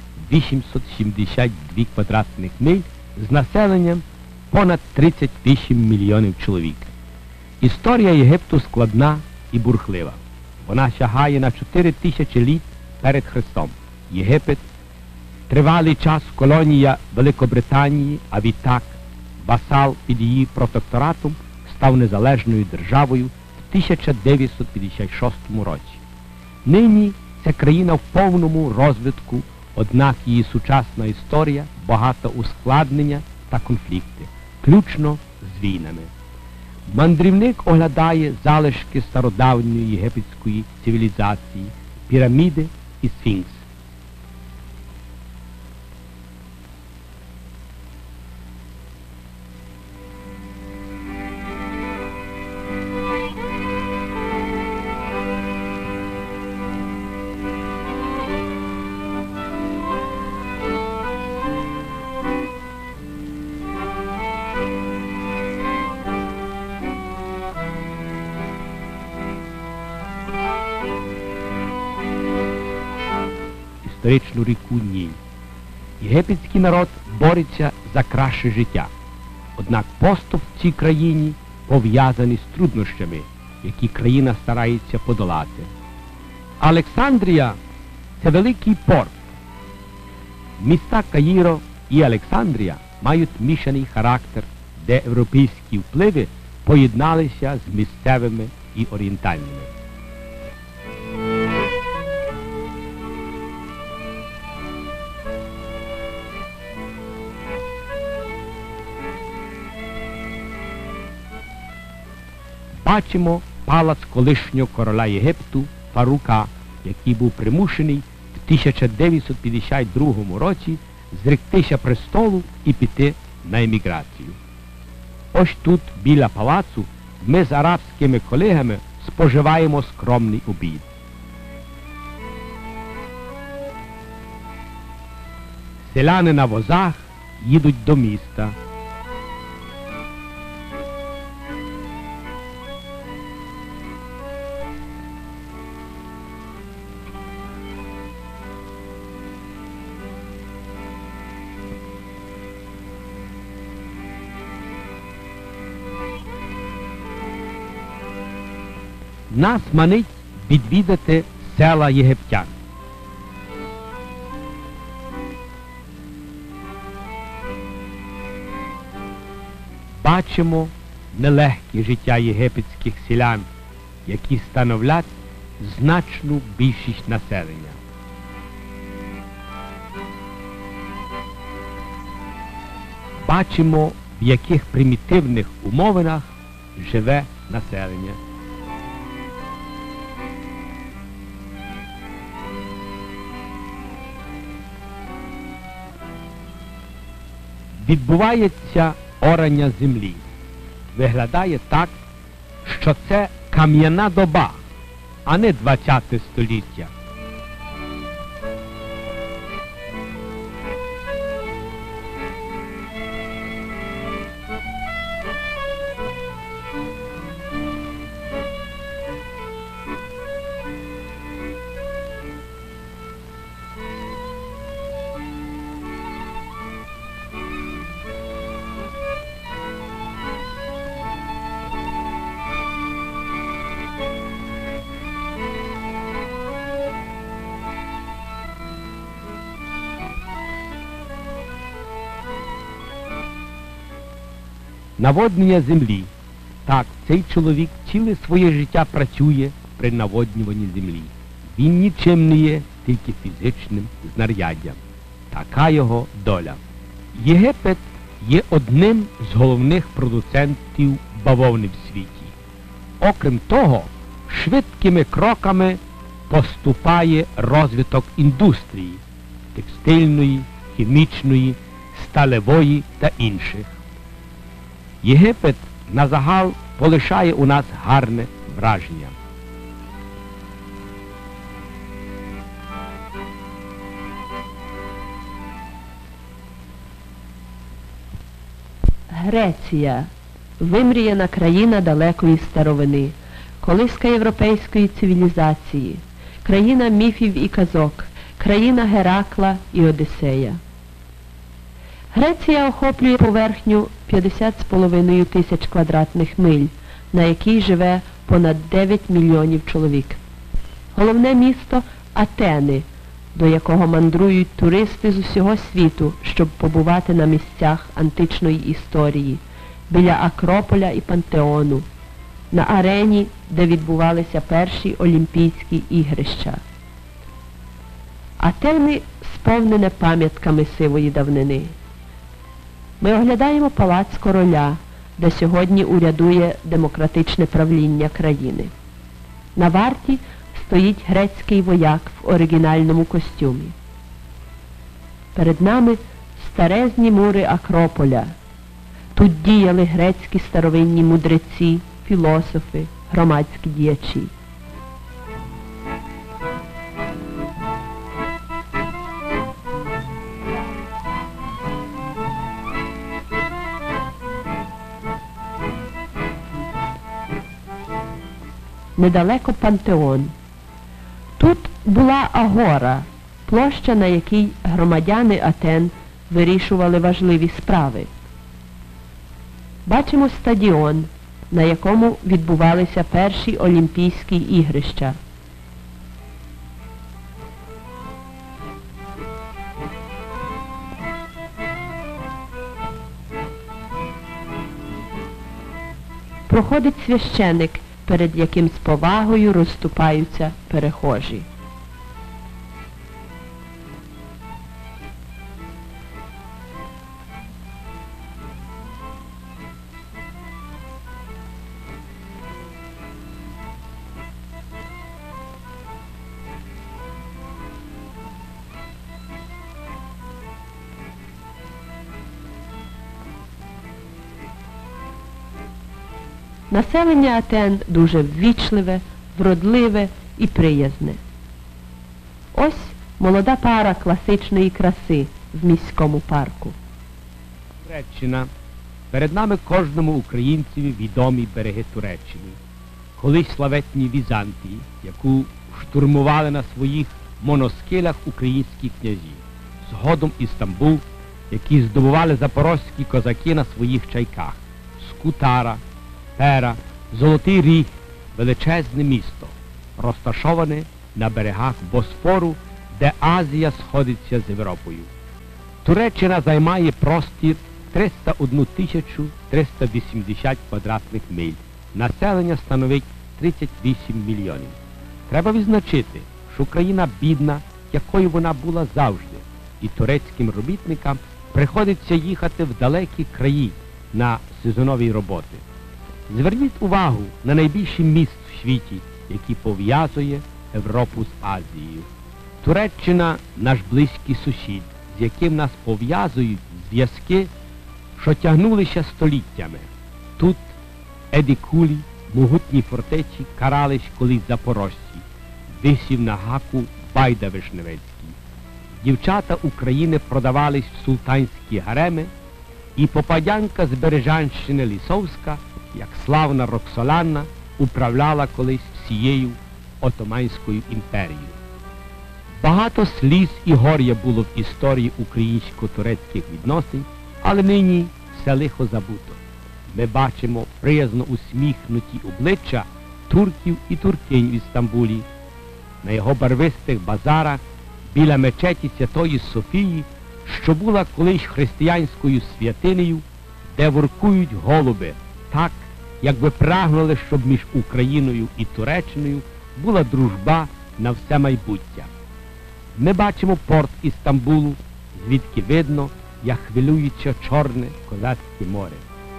872 квадратних миль з населенням понад 38 мільйонів чоловік. Історія Єгипту складна і бурхлива. Вона сягає на 4000 літ перед Христом. Єгипет – тривалий час колонія Великобританії, а відтак васал під її протекторатом став незалежною державою в 1956 році. Нині це країна в повному розвитку, однак її сучасна історія багата ускладнення та конфлікти, включно з війнами. Мандрівник оглядає залишки стародавньої єгипетської цивілізації, піраміди і сфінкс. Історичну ріку Ніль. Єгипетський народ бореться за краще життя. Однак поступ в цій країні пов'язаний з труднощами, які країна старається подолати. Олександрія – це великий порт. Міста Каїро і Олександрія мають мішаний характер, де європейські впливи поєдналися з місцевими і орієнтальними. Бачимо палац колишнього короля Єгипту Фарука, який був примушений в 1952 році зректися престолу і піти на еміграцію. Ось тут, біля палацу, ми з арабськими колегами споживаємо скромний обід. Селяни на возах їдуть до міста. Нас манить відвідати села єгиптян. бачимо нелегке життя єгипетських селян, які становлять значну більшість населення. Бачимо, в яких примітивних умовах живе населення. Відбувається орання землі. Виглядає так, що це кам'яна доба, а не 20 століття. Наводнення землі. Так, цей чоловік ціле своє життя працює при наводнюванні землі. Він нічим не є, тільки фізичним знаряддям. Така його доля. Єгипет є одним з головних продуцентів бавовни в світі. Окрім того, швидкими кроками поступає розвиток індустрії – текстильної, хімічної, сталевої та інших. Єгипет на загал полишає у нас гарне враження. Греція – вимріяна країна далекої старовини, колиска європейської цивілізації, країна міфів і казок, країна Геракла і Одіссея. Греція охоплює поверхню 50,5 тисяч квадратних миль, на якій живе понад 9 мільйонів чоловік. Головне місто – Атени, до якого мандрують туристи з усього світу, щоб побувати на місцях античної історії, біля Акрополя і Пантеону, на арені, де відбувалися перші Олімпійські ігрища. Атени сповнене пам'ятками сивої давнини. Ми оглядаємо палац короля, де сьогодні урядує демократичне правління країни. На варті стоїть грецький вояк в оригінальному костюмі. Перед нами старезні мури Акрополя. Тут діяли грецькі старовинні мудреці, філософи, громадські діячі. Недалеко Пантеон. Тут була агора, площа, на якій громадяни Атен вирішували важливі справи. Бачимо стадіон, на якому відбувалися перші Олімпійські ігрища. Проходить священик, перед яким з повагою розступаються перехожі. Населення Атен дуже ввічливе, вродливе і приязне. Ось молода пара класичної краси в міському парку. Туреччина. Перед нами кожному українцеві відомі береги Туреччини. Колись славетні Візантії, яку штурмували на своїх моноскелях українські князі. Згодом Істамбул, який здобували запорозькі козаки на своїх чайках. Скутара, Пера, Золотий Ріг – величезне місто, розташоване на берегах Босфору, де Азія сходиться з Європою. Туреччина займає простір 301 380 квадратних миль. Населення становить 38 мільйонів. Треба відзначити, що Україна бідна, якою вона була завжди, і турецьким робітникам приходиться їхати в далекі краї на сезонові роботи. Зверніть увагу на найбільший міст в світі, який пов'язує Європу з Азією. Туреччина – наш близький сусід, з яким нас пов'язують зв'язки, що тягнулися століттями. Тут Едикулі, могутні фортеці карались колись запорожці, висів на гаку Байда Вишневецький. Дівчата України продавались в султанські гареми, і попадянка з Бережанщини Лісовська, як славна Роксоланна, управляла колись всією Отоманською імперією. Багато сліз і горя було в історії українсько-турецьких відносин, але нині все лихо забуто. Ми бачимо приязно усміхнуті обличчя турків і туркинь в Стамбулі. На його барвистих базарах біля мечеті Святої Софії, що була колись християнською святинею, де воркують голуби, так, якби прагнули, щоб між Україною і Туреччиною була дружба на все майбуття. Ми бачимо порт Істамбулу, звідки видно, як хвилюється Чорне Козацьке море.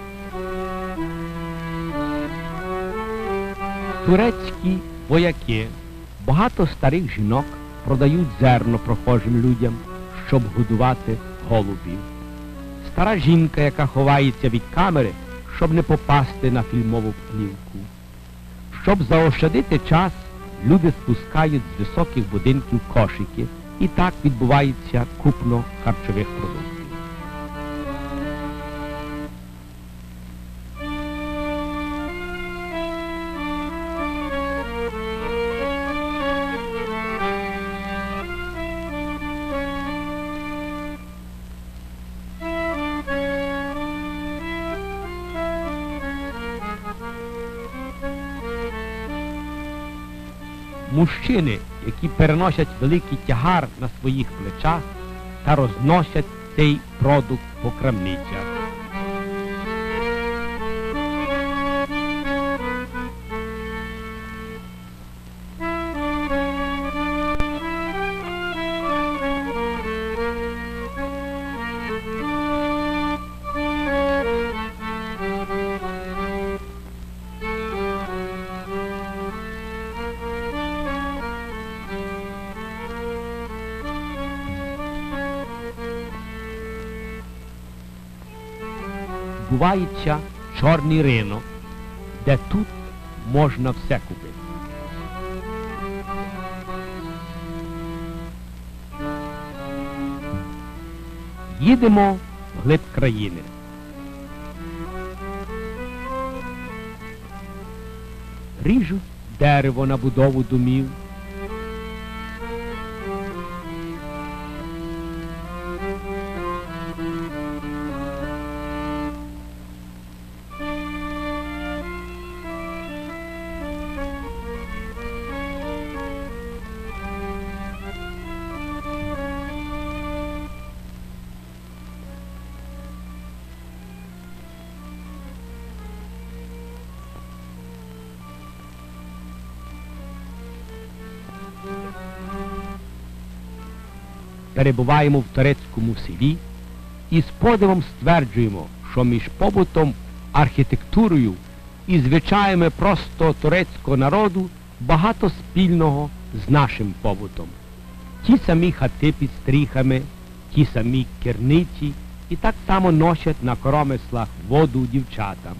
Турецькі вояки, багато старих жінок продають зерно прохожим людям, щоб годувати голубів. Стара жінка, яка ховається від камери, щоб не попасти на фільмову плівку. Щоб заощадити час, люди спускають з високих будинків кошики, і так відбувається купно харчових продуктів. Мужчини, які переносять великий тягар на своїх плечах та розносять цей продукт по крамницях. Відбувається чорний ринок, де тут можна все купити. Їдемо вглиб країни. Ріжуть дерево на будову домів. Перебуваємо в турецькому селі і з подивом стверджуємо, що між побутом, архітектурою і звичаями просто турецького народу багато спільного з нашим побутом. Ті самі хати під стріхами, ті самі керниці і так само носять на коромислах воду дівчатам.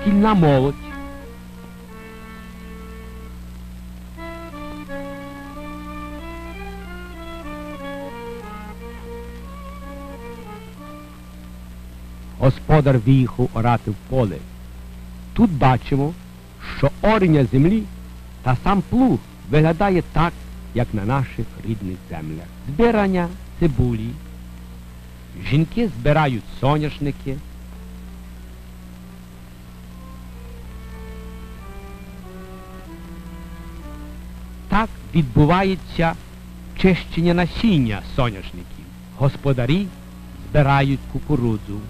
шкільна молодь. Господар виїхав орати в поле. Тут бачимо, що орення землі та сам плуг виглядає так, як на наших рідних землях. Збирання цибулі, жінки збирають соняшники, так відбувається чищення насіння соняшників. Господарі збирають кукурудзу.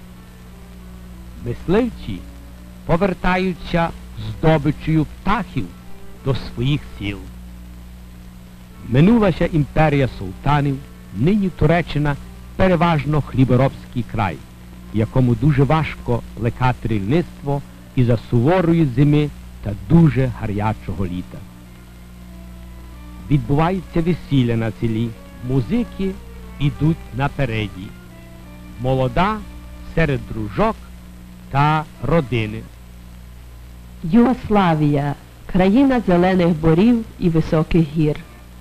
Мисливці повертаються з здобичею птахів до своїх сіл. Минулася імперія султанів, нині Туреччина переважно хліборобський край, якому дуже важко плекати рільництво із-за суворої зими та дуже гарячого літа. Відбувається весілля на селі, музики ідуть напереді. Молода серед дружок та родини. Югославія – країна зелених борів і високих гір.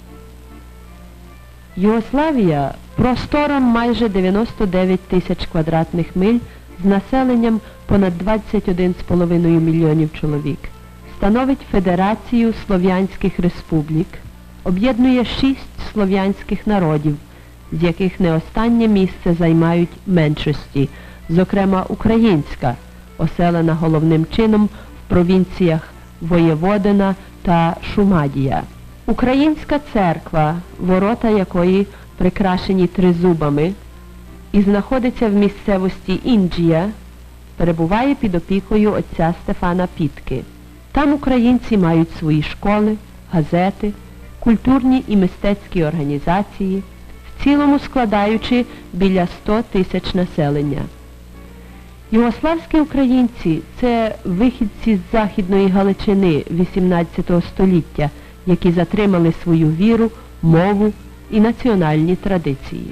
Югославія простором майже 99 тисяч квадратних миль з населенням понад 21,5 мільйонів чоловік. Становить Федерацію Слов'янських Республік, об'єднує 6 слов'янських народів, з яких не останнє місце займають меншості, зокрема українська, оселена головним чином в провінціях Воєводина та Шумадія. Українська церква, ворота якої прикрашені тризубами, і знаходиться в місцевості Інджія, перебуває під опікою отця Стефана Пітки. Там українці мають свої школи, газети, культурні і мистецькі організації, в цілому складаючи біля 100 тисяч населення. Югославські українці – це вихідці з Західної Галичини XVIII століття, які затримали свою віру, мову і національні традиції.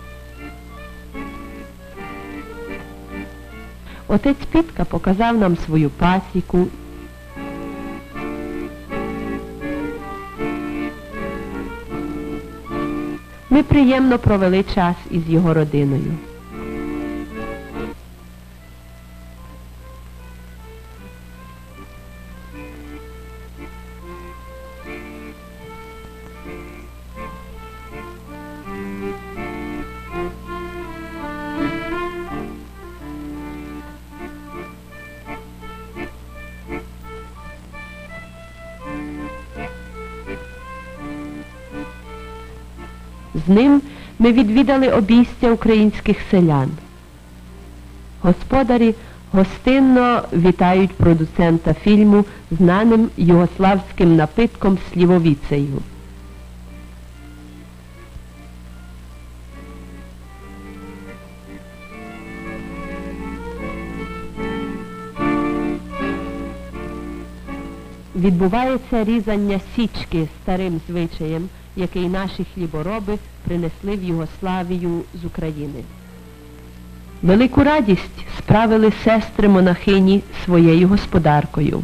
Отець Пітка показав нам свою пасіку. Ми приємно провели час із його родиною. З ним ми відвідали обійстя українських селян. Господарі гостинно вітають продуцента фільму знаним югославським напитком слівовіцею. Відбувається різання січки старим звичаєм, який наші хлібороби принесли в Югославію з України. Велику радість справили сестри-монахині своєю господаркою.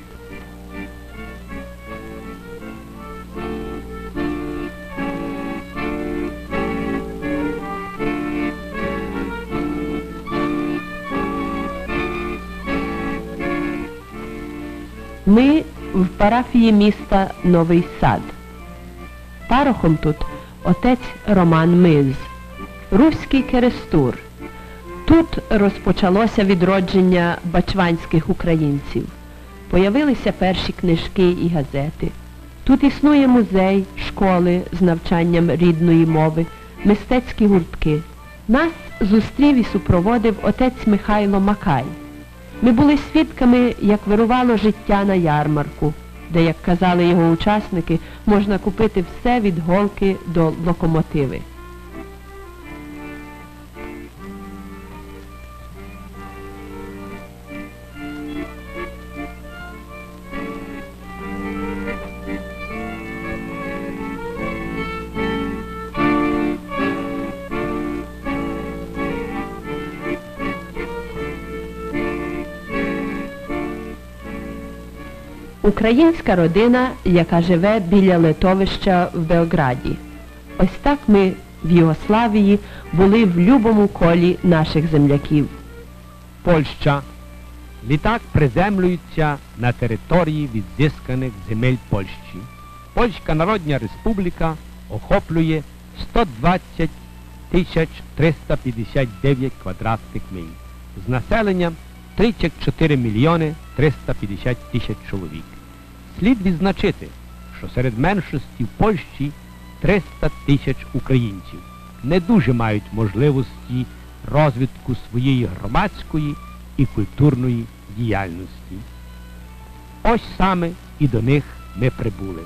Ми в парафії міста Новий Сад. Парохом тут отець Роман Миз, руський керестур. Тут розпочалося відродження бачванських українців. Появилися перші книжки і газети. Тут існує музей, школи з навчанням рідної мови, мистецькі гуртки. Нас зустрів і супроводив отець Михайло Макай. Ми були свідками, як вирувало життя на ярмарку, де, як казали його учасники, можна купити все від голки до локомотиви. Українська родина, яка живе біля литовища в Белграді. Ось так ми в Югославії були в любому колі наших земляків. Польща. Літак приземлюється на території відзисканих земель Польщі. Польська Народна Республіка охоплює 120 359 квадратних миль з населенням 34 мільйони 350 тисяч чоловік. Слід відзначити, що серед меншості в Польщі 300 тисяч українців не дуже мають можливості розвитку своєї громадської і культурної діяльності. Ось саме і до них ми прибули.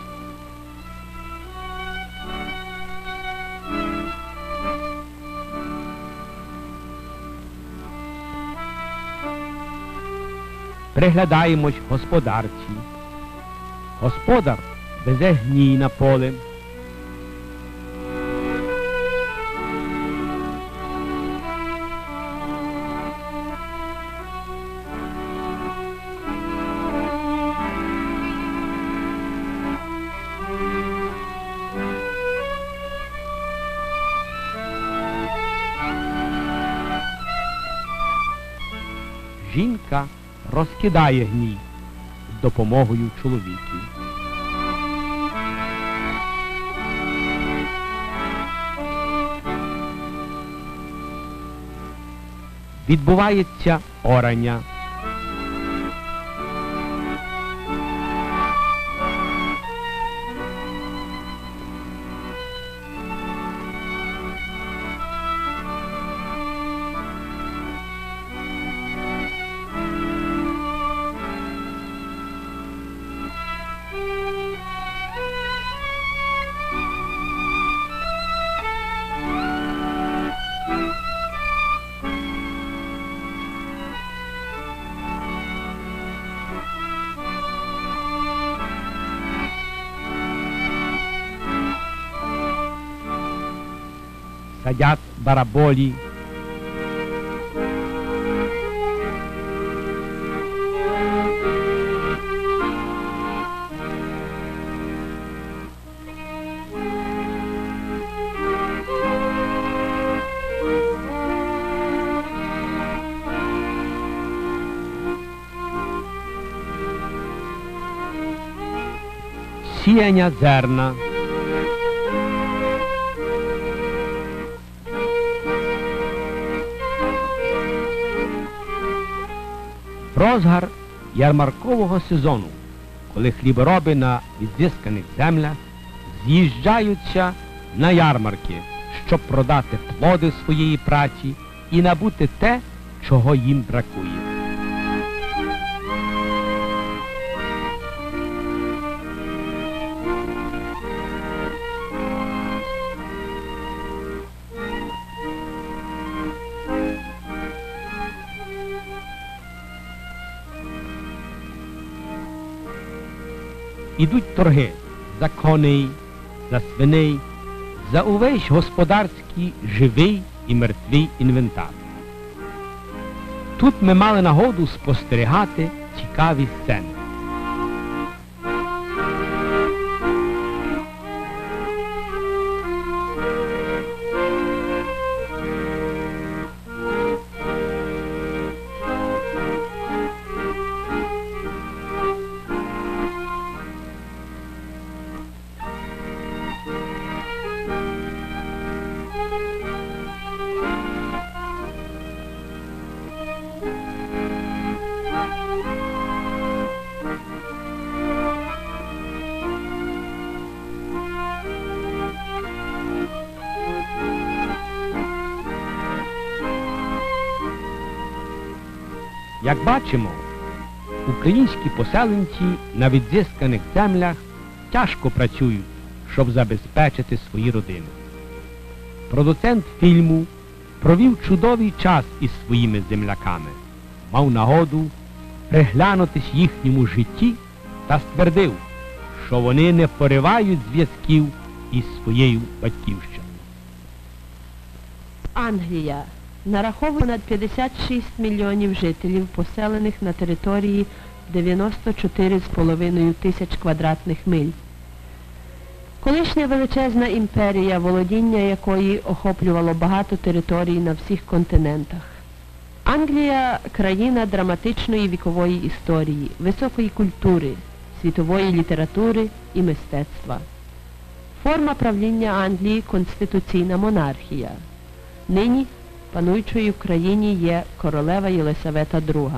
Приглядаємось господарці. Господар везе гній на поле. Жінка розкидає гній з допомогою чоловіків. Відбувається орання. Садять бараболі. Сіяння зерна. Розгар ярмаркового сезону, коли хлібороби на відзисканих землях з'їжджаються на ярмарки, щоб продати плоди своєї праці і набути те, чого їм бракує. Ідуть торги за коней, за свиней, за увесь господарський живий і мертвий інвентар. Тут ми мали нагоду спостерігати цікаві сцени. Як бачимо, українські поселенці на відзисканих землях тяжко працюють, щоб забезпечити свої родини. Продуцент фільму провів чудовий час із своїми земляками, мав нагоду приглянутись їхньому житті та ствердив, що вони не поривають зв'язків із своєю батьківщиною. Англія нараховує понад 56 мільйонів жителів, поселених на території 94,5 тисяч квадратних миль. Колишня величезна імперія, володіння якої охоплювало багато територій на всіх континентах. Англія – країна драматичної вікової історії, високої культури, світової літератури і мистецтва. Форма правління Англії – конституційна монархія. Нині пануючою в країні є королева Єлисавета II.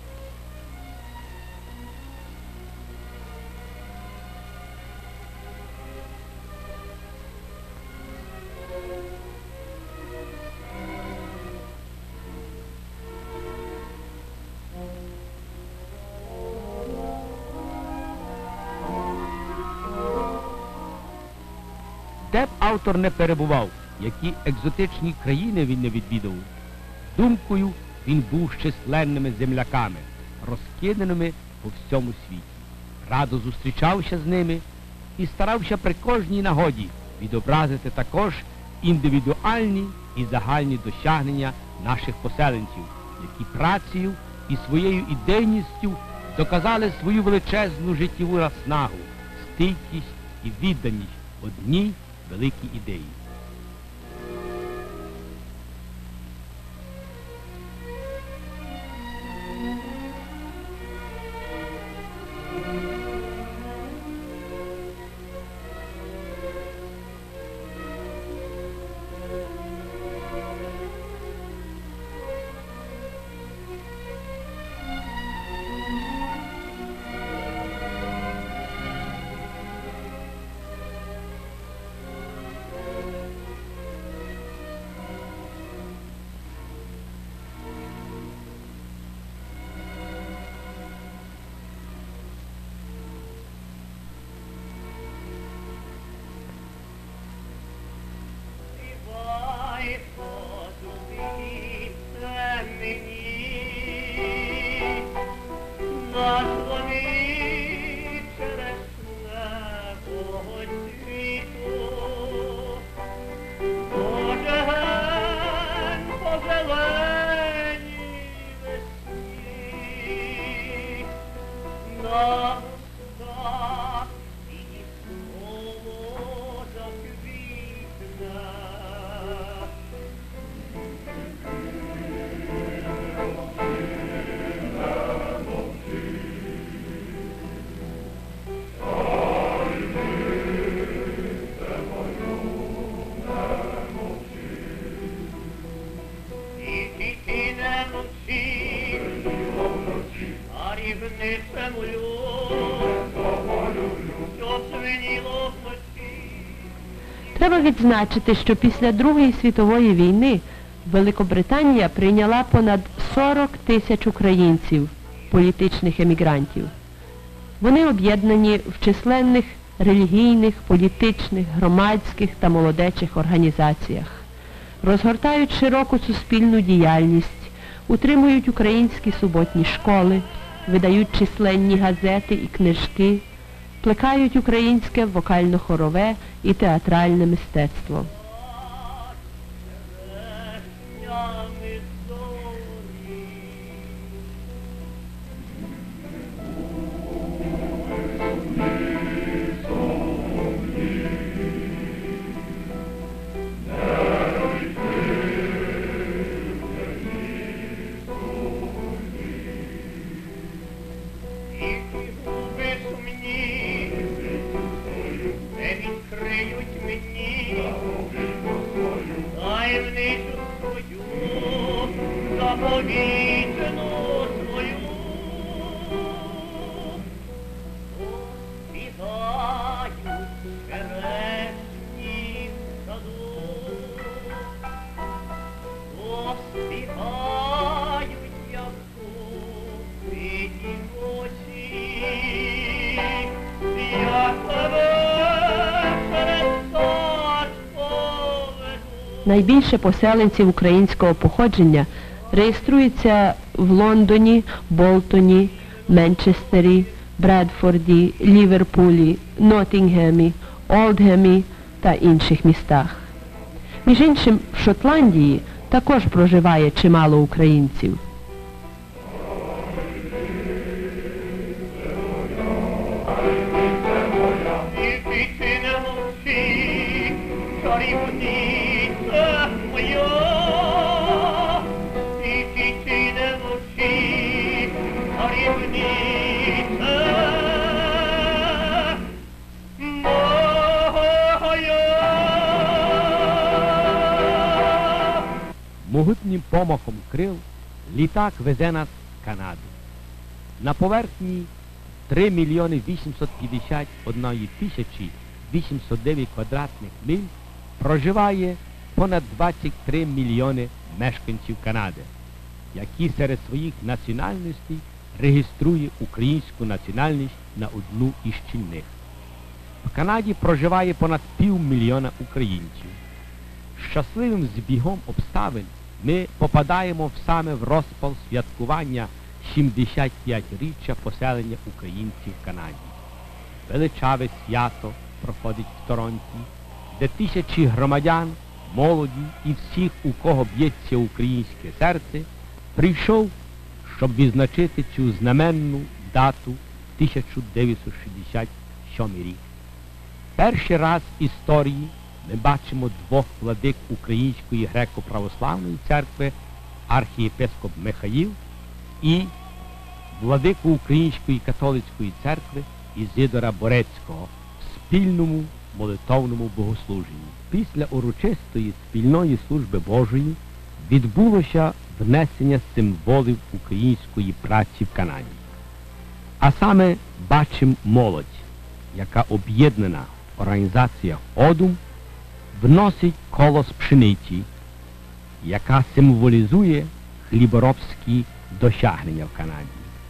Де б автор не перебував, які екзотичні країни він не відвідав, думкою він був з численними земляками, розкиданими по всьому світі. Радо зустрічався з ними і старався при кожній нагоді відобразити також індивідуальні і загальні досягнення наших поселенців, які працею і своєю ідейністю доказали свою величезну життєву наснагу, стійкість і відданість одній великій ідеї. Треба відзначити, що після Другої світової війни Великобританія прийняла понад 40 тисяч українців, політичних емігрантів. Вони об'єднані в численних релігійних, політичних, громадських та молодечих організаціях. Розгортають широку суспільну діяльність, утримують українські суботні школи, видають численні газети і книжки, плекають українське вокально-хорове і театральне мистецтво. Найбільше поселенців українського походження реєструється в Лондоні, Болтоні, Менчестері, Бредфорді, Ліверпулі, Ноттінгемі, Олдгемі та інших містах. Між іншим, в Шотландії також проживає чимало українців. рівниця моя, тисячі не ночі, рівниця моя. Могутнім помахом крил літак везе нас в Канаду. На поверхні 3 мільйони 851 тисячі 809 квадратних миль проживає понад 23 мільйони мешканців Канади, які серед своїх національностей реєструє українську національність на одну із чільних. В Канаді проживає понад 500 000 українців. Щасливим збігом обставин ми попадаємо саме в розпал святкування 75-річчя поселення українців в Канаді. Величаве свято проходить в Торонті, де тисячі громадян, молоді і всіх, у кого б'ється українське серце, прийшов, щоб відзначити цю знаменну дату 1967 рік. Перший раз в історії ми бачимо двох владик Української греко-православної церкви, архієпископ Михаїл і владику Української католицької церкви Ізидора Борецького в спільному молитовному богослуженні. Після урочистої спільної служби Божої відбулося внесення символів української праці в Канаді. А саме бачимо молодь, яка об'єднана в організаціях ОДУМ, вносить колос пшениці, яка символізує хліборобські досягнення в Канаді.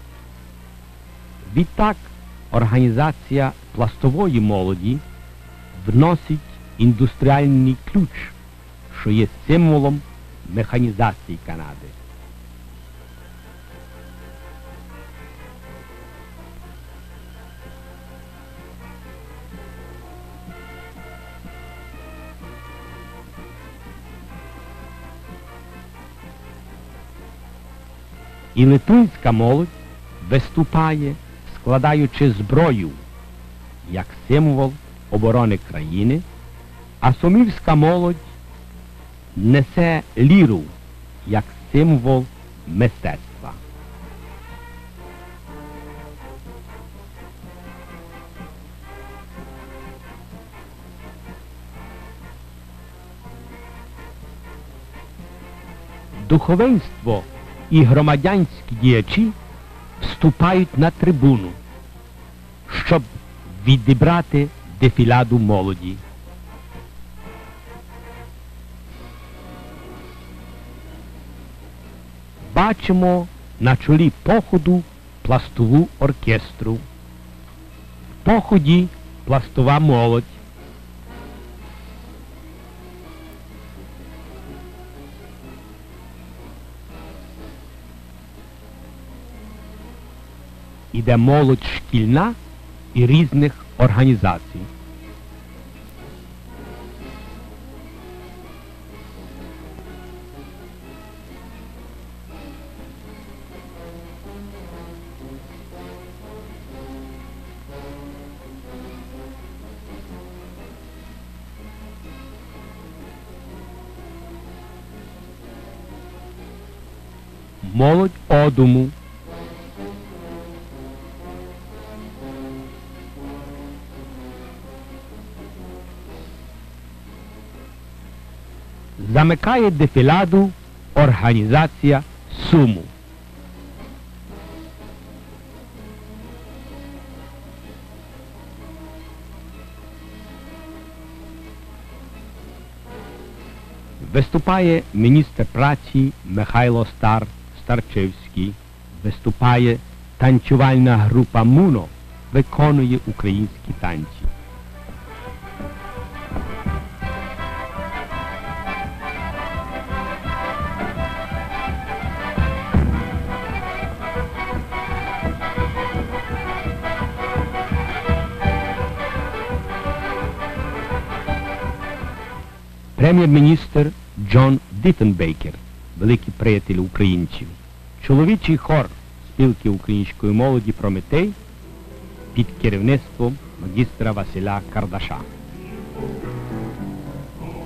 Відтак організація пластової молоді вносить індустріальний ключ, що є символом механізації Канади. І литвинська молодь виступає, складаючи зброю як символ оборони країни, а сомівська молодь несе ліру як символ мистецтва. Духовенство і громадянські діячі вступають на трибуну, щоб відібрати дефіладу молоді. Бачимо на чолі походу пластову оркестру. В поході пластова молодь. Іде молодь шкільна і різних організацій. Молодь Одуму. Замикає дефіладу організація Суму. Виступає міністр праці Михайло Старчевський. Виступає танцювальна група Муно, виконує українські танці. Прем'єр-міністр Джон Діффенбейкер, великий приятель українців. Чоловічий хор спілки української молоді «Прометей» під керівництвом магістра Василя Кардаша.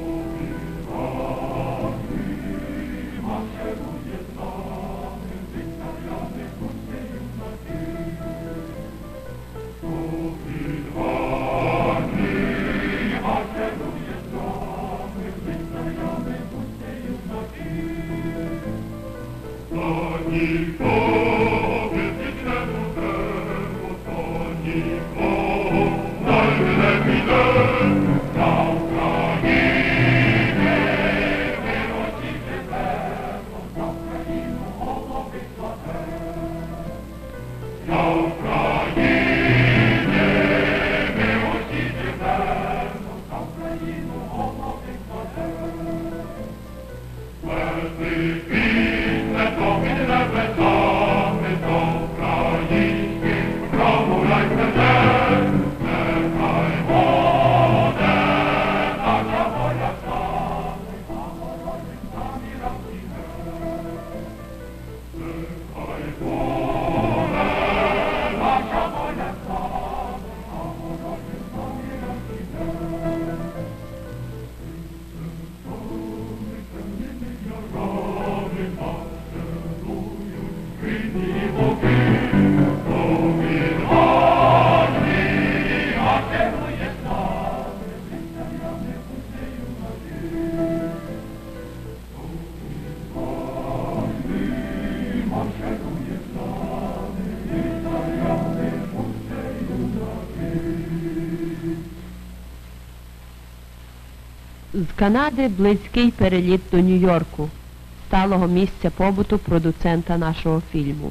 З Канади близький переліт до Нью-Йорку, сталого місця побуту продуцента нашого фільму.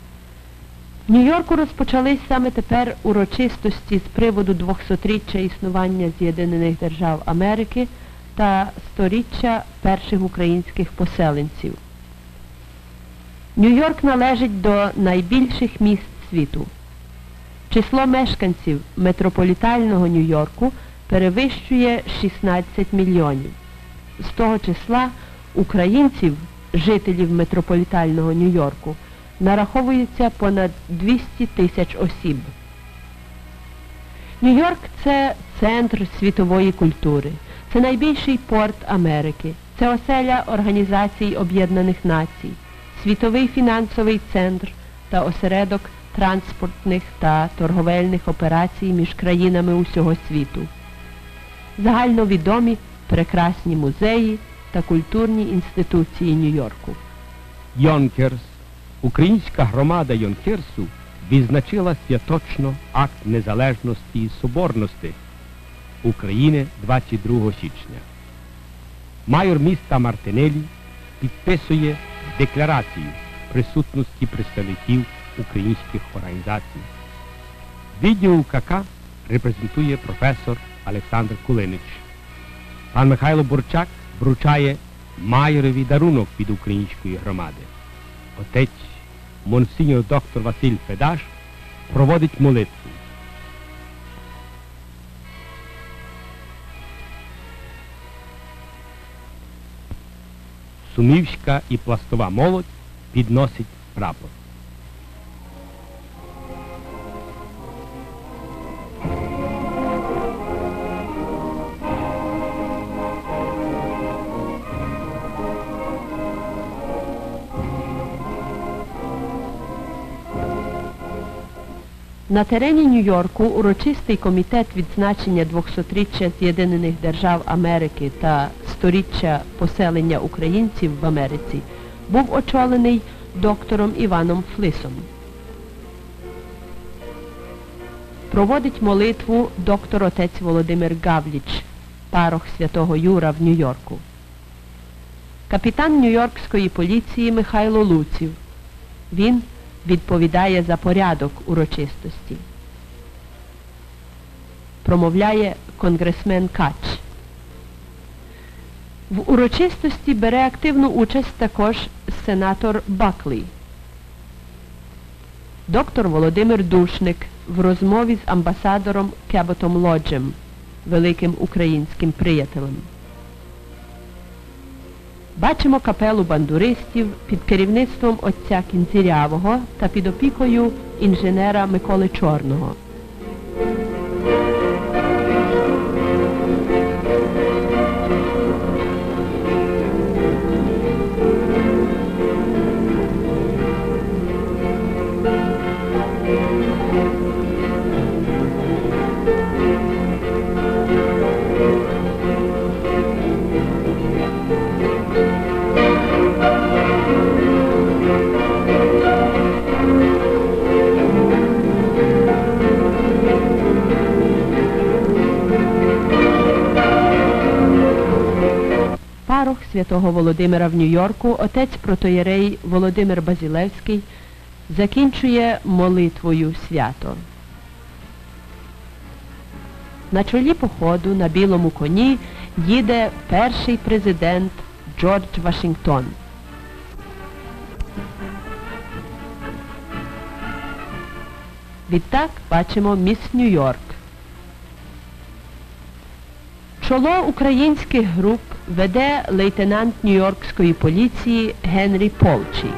В Нью-Йорку розпочались саме тепер урочистості з приводу 200-річчя існування З'єднаних Держав Америки та 100-річчя перших українських поселенців. Нью-Йорк належить до найбільших міст світу. Число мешканців метрополітального Нью-Йорку перевищує 16 мільйонів. З того числа українців, жителів метрополітального Нью-Йорку, нараховується понад 200 тисяч осіб. Нью-Йорк – це центр світової культури, це найбільший порт Америки, це оселя Організації Об'єднаних Націй, світовий фінансовий центр та осередок транспортних та торговельних операцій між країнами усього світу. Загальновідомі прекрасні музеї та культурні інституції Нью-Йорку. Йонкерс. Українська громада Йонкерсу відзначила святочно акт незалежності і соборності України 22 січня. Майор міста Мартинелі підписує декларацію присутності представників українських організацій. Відділ УКК репрезентує професор Олександр Кулинич. Пан Михайло Бурчак вручає майорові дарунок від української громади. Отець монсеньор доктор Василь Федаш проводить молитву. Сумівська і пластова молодь підносить прапор. На терені Нью-Йорку урочистий комітет відзначення 200-річчя З'єднаних Держав Америки та 100-річчя поселення українців в Америці був очолений доктором Іваном Флисом. Проводить молитву доктор отець Володимир Гавліч, парох Святого Юра в Нью-Йорку. Капітан Нью-Йоркської поліції Михайло Луців. Він відповідає за порядок урочистості. Промовляє конгресмен Кач. В урочистості бере активну участь також сенатор Баклі. Доктор Володимир Душник в розмові з амбасадором Кеботом Лоджем, великим українським приятелем. Бачимо капелу бандуристів під керівництвом отця Кінцірявого та під опікою інженера Миколи Чорного. Парох Святого Володимира в Нью-Йорку, отець протоєрей Володимир Базілевський, закінчує молитвою свято. На чолі походу на білому коні їде перший президент Джордж Вашингтон. Відтак бачимо міс Нью-Йорк. Чоло українських груп веде лейтенант Нью-Йоркської поліції Генрі Полчі.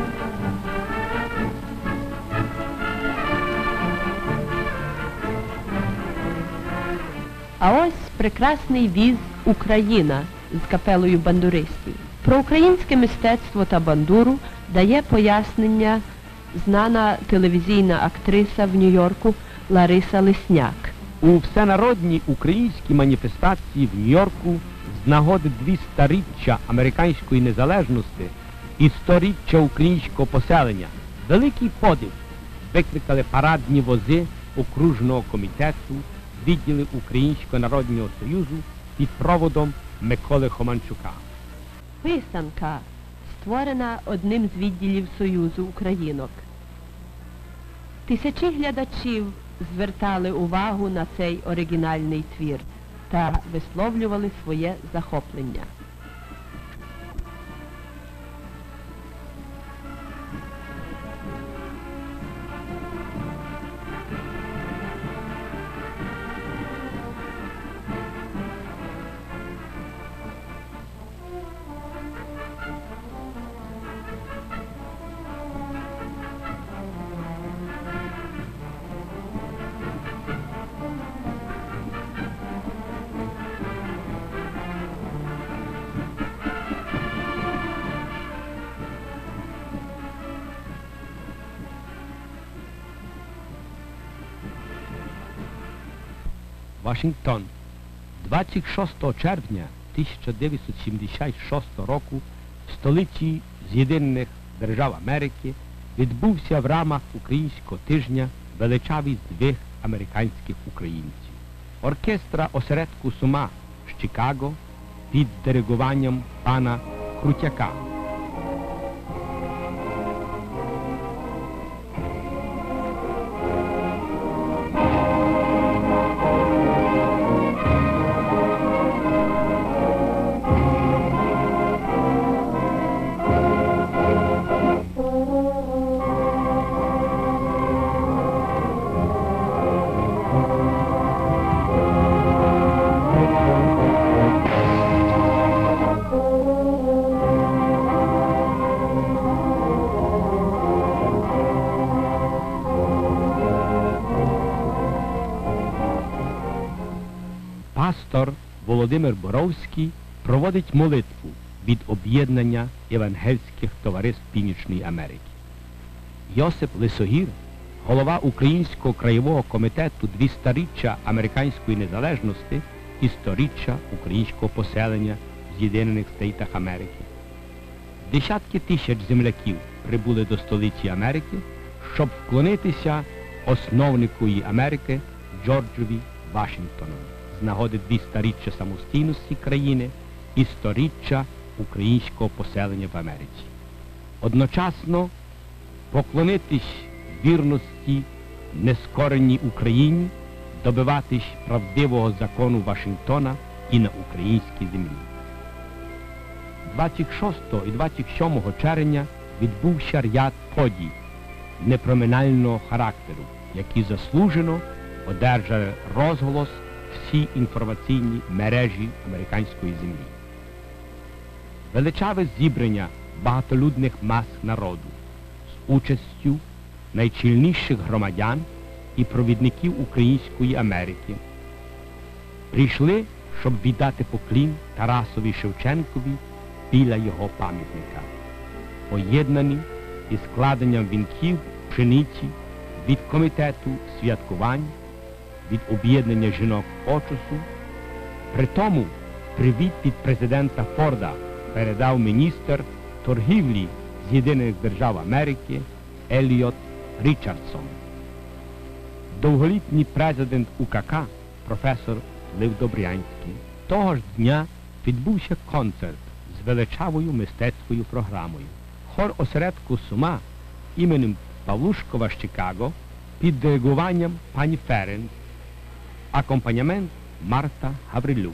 А ось прекрасний віз «Україна» з капелою бандуристів. Про українське мистецтво та бандуру дає пояснення знана телевізійна актриса в Нью-Йорку Лариса Лесняк. У всенародній українській маніфестації в Нью-Йорку з нагоди 200-річчя американської незалежності і 100-річчя українського поселення великий подив викликали парадні вози окружного комітету відділи Українського народного союзу під проводом Миколи Хоманчука. Писанка створена одним з відділів Союзу українок. Тисячі глядачів звертали увагу на цей оригінальний твір та висловлювали своє захоплення. Вашингтон. 26 червня 1976 року в столиці З'єднаних Держав Америки відбувся в рамах Українського тижня величавий здвиг американських українців. Оркестра осередку Сума з Чикаго під диригуванням пана Крутяка. Пастор Володимир Боровський проводить молитву від об'єднання Євангельських товариств Північної Америки. Йосип Лисогір, голова Українського краєвого комітету 200-річчя американської незалежності і 100-річчя українського поселення в З'єднаних Штатах Америки. Десятки тисяч земляків прибули до столиці Америки, щоб вклонитися основникові Америки Джорджові Вашингтону з нагоди 200-річчя самостійності країни і 100-річчя українського поселення в Америці. Одночасно поклонитись вірності нескореній Україні, добиватись правдивого закону Вашингтона і на українській землі. 26 і 27 червня відбувся ряд подій непроминального характеру, які заслужено одержали розголос всі інформаційні мережі американської землі. Величаве зібрання багатолюдних мас народу з участю найчільніших громадян і провідників Української Америки прийшли, щоб віддати поклін Тарасові Шевченкові біля його пам'ятника, поєднані із складенням вінків пшениці від комітету святкувань, від об'єднання жінок Очусу. При тому привіт від президента Форда передав міністр торгівлі З'єднаних Держав Америки Еліот Річардсон. Довголітній президент УКК професор Лев Добрянський. Того ж дня відбувся концерт з величавою мистецькою програмою. Хор осередку Сума іменем Павлушкова з Чикаго під диригуванням пані Ференц Акомпанемент Марта Гаврилюк.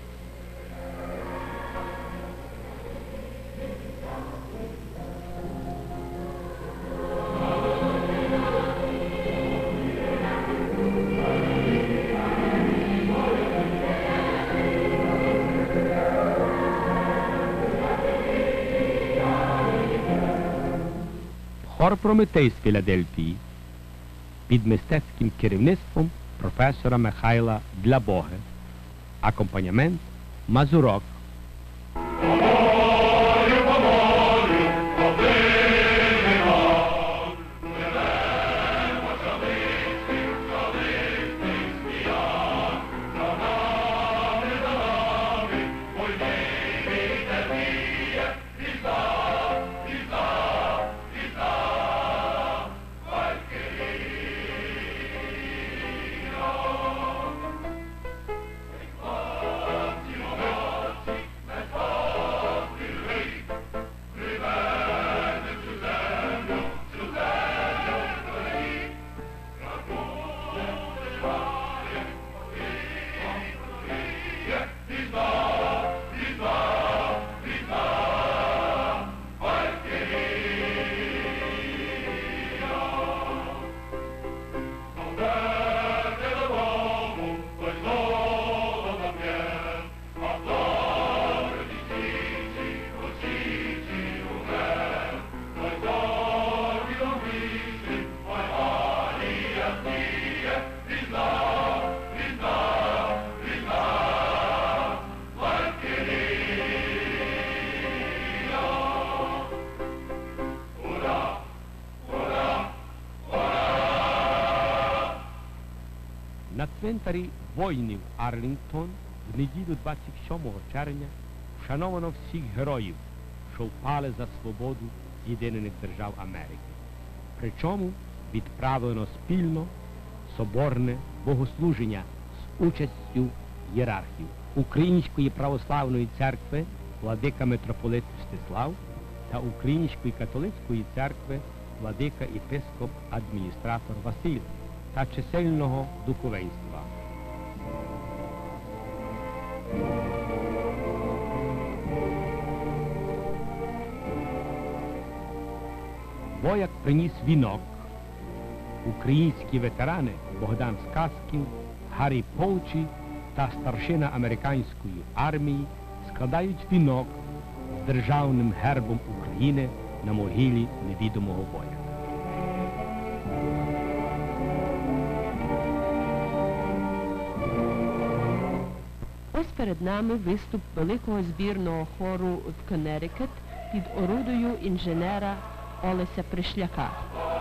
Хор «Прометей» з Філадельфії під мистецьким керівництвом професора Михайла Длябоги. Акомпанемент Мазурок. На цвинтарі воїнів Арлінгтон в неділю 27 червня вшановано всіх героїв, що впали за свободу З'єднаних Держав Америки. Причому відправлено спільно соборне богослуження з участю єрархів Української православної церкви владика митрополит Мстислав та Української католицької церкви владика єпископ адміністратор Василь та чисельного духовенства. Вояк приніс вінок. Українські ветерани Богдан Сказків, Гаррі Полчі та старшина американської армії складають вінок з державним гербом України на могилі невідомого вояка. Ось перед нами виступ великого збірного хору в Коннектикут під орудою інженера Олеся Пришляка.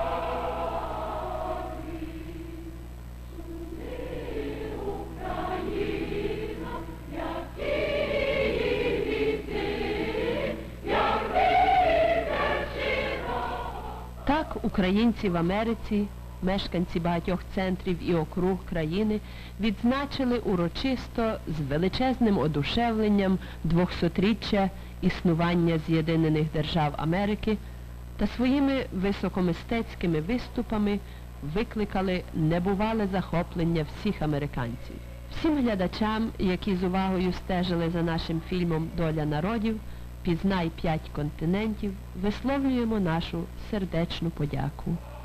Так, українці в Америці, мешканці багатьох центрів і округ країни, відзначили урочисто з величезним одушевленням 200-річчя існування З'єднаних Держав Америки та своїми високомистецькими виступами викликали небувале захоплення всіх американців. Всім глядачам, які з увагою стежили за нашим фільмом «Доля народів», «Пізнай 5 континентів», висловлюємо нашу сердечну подяку.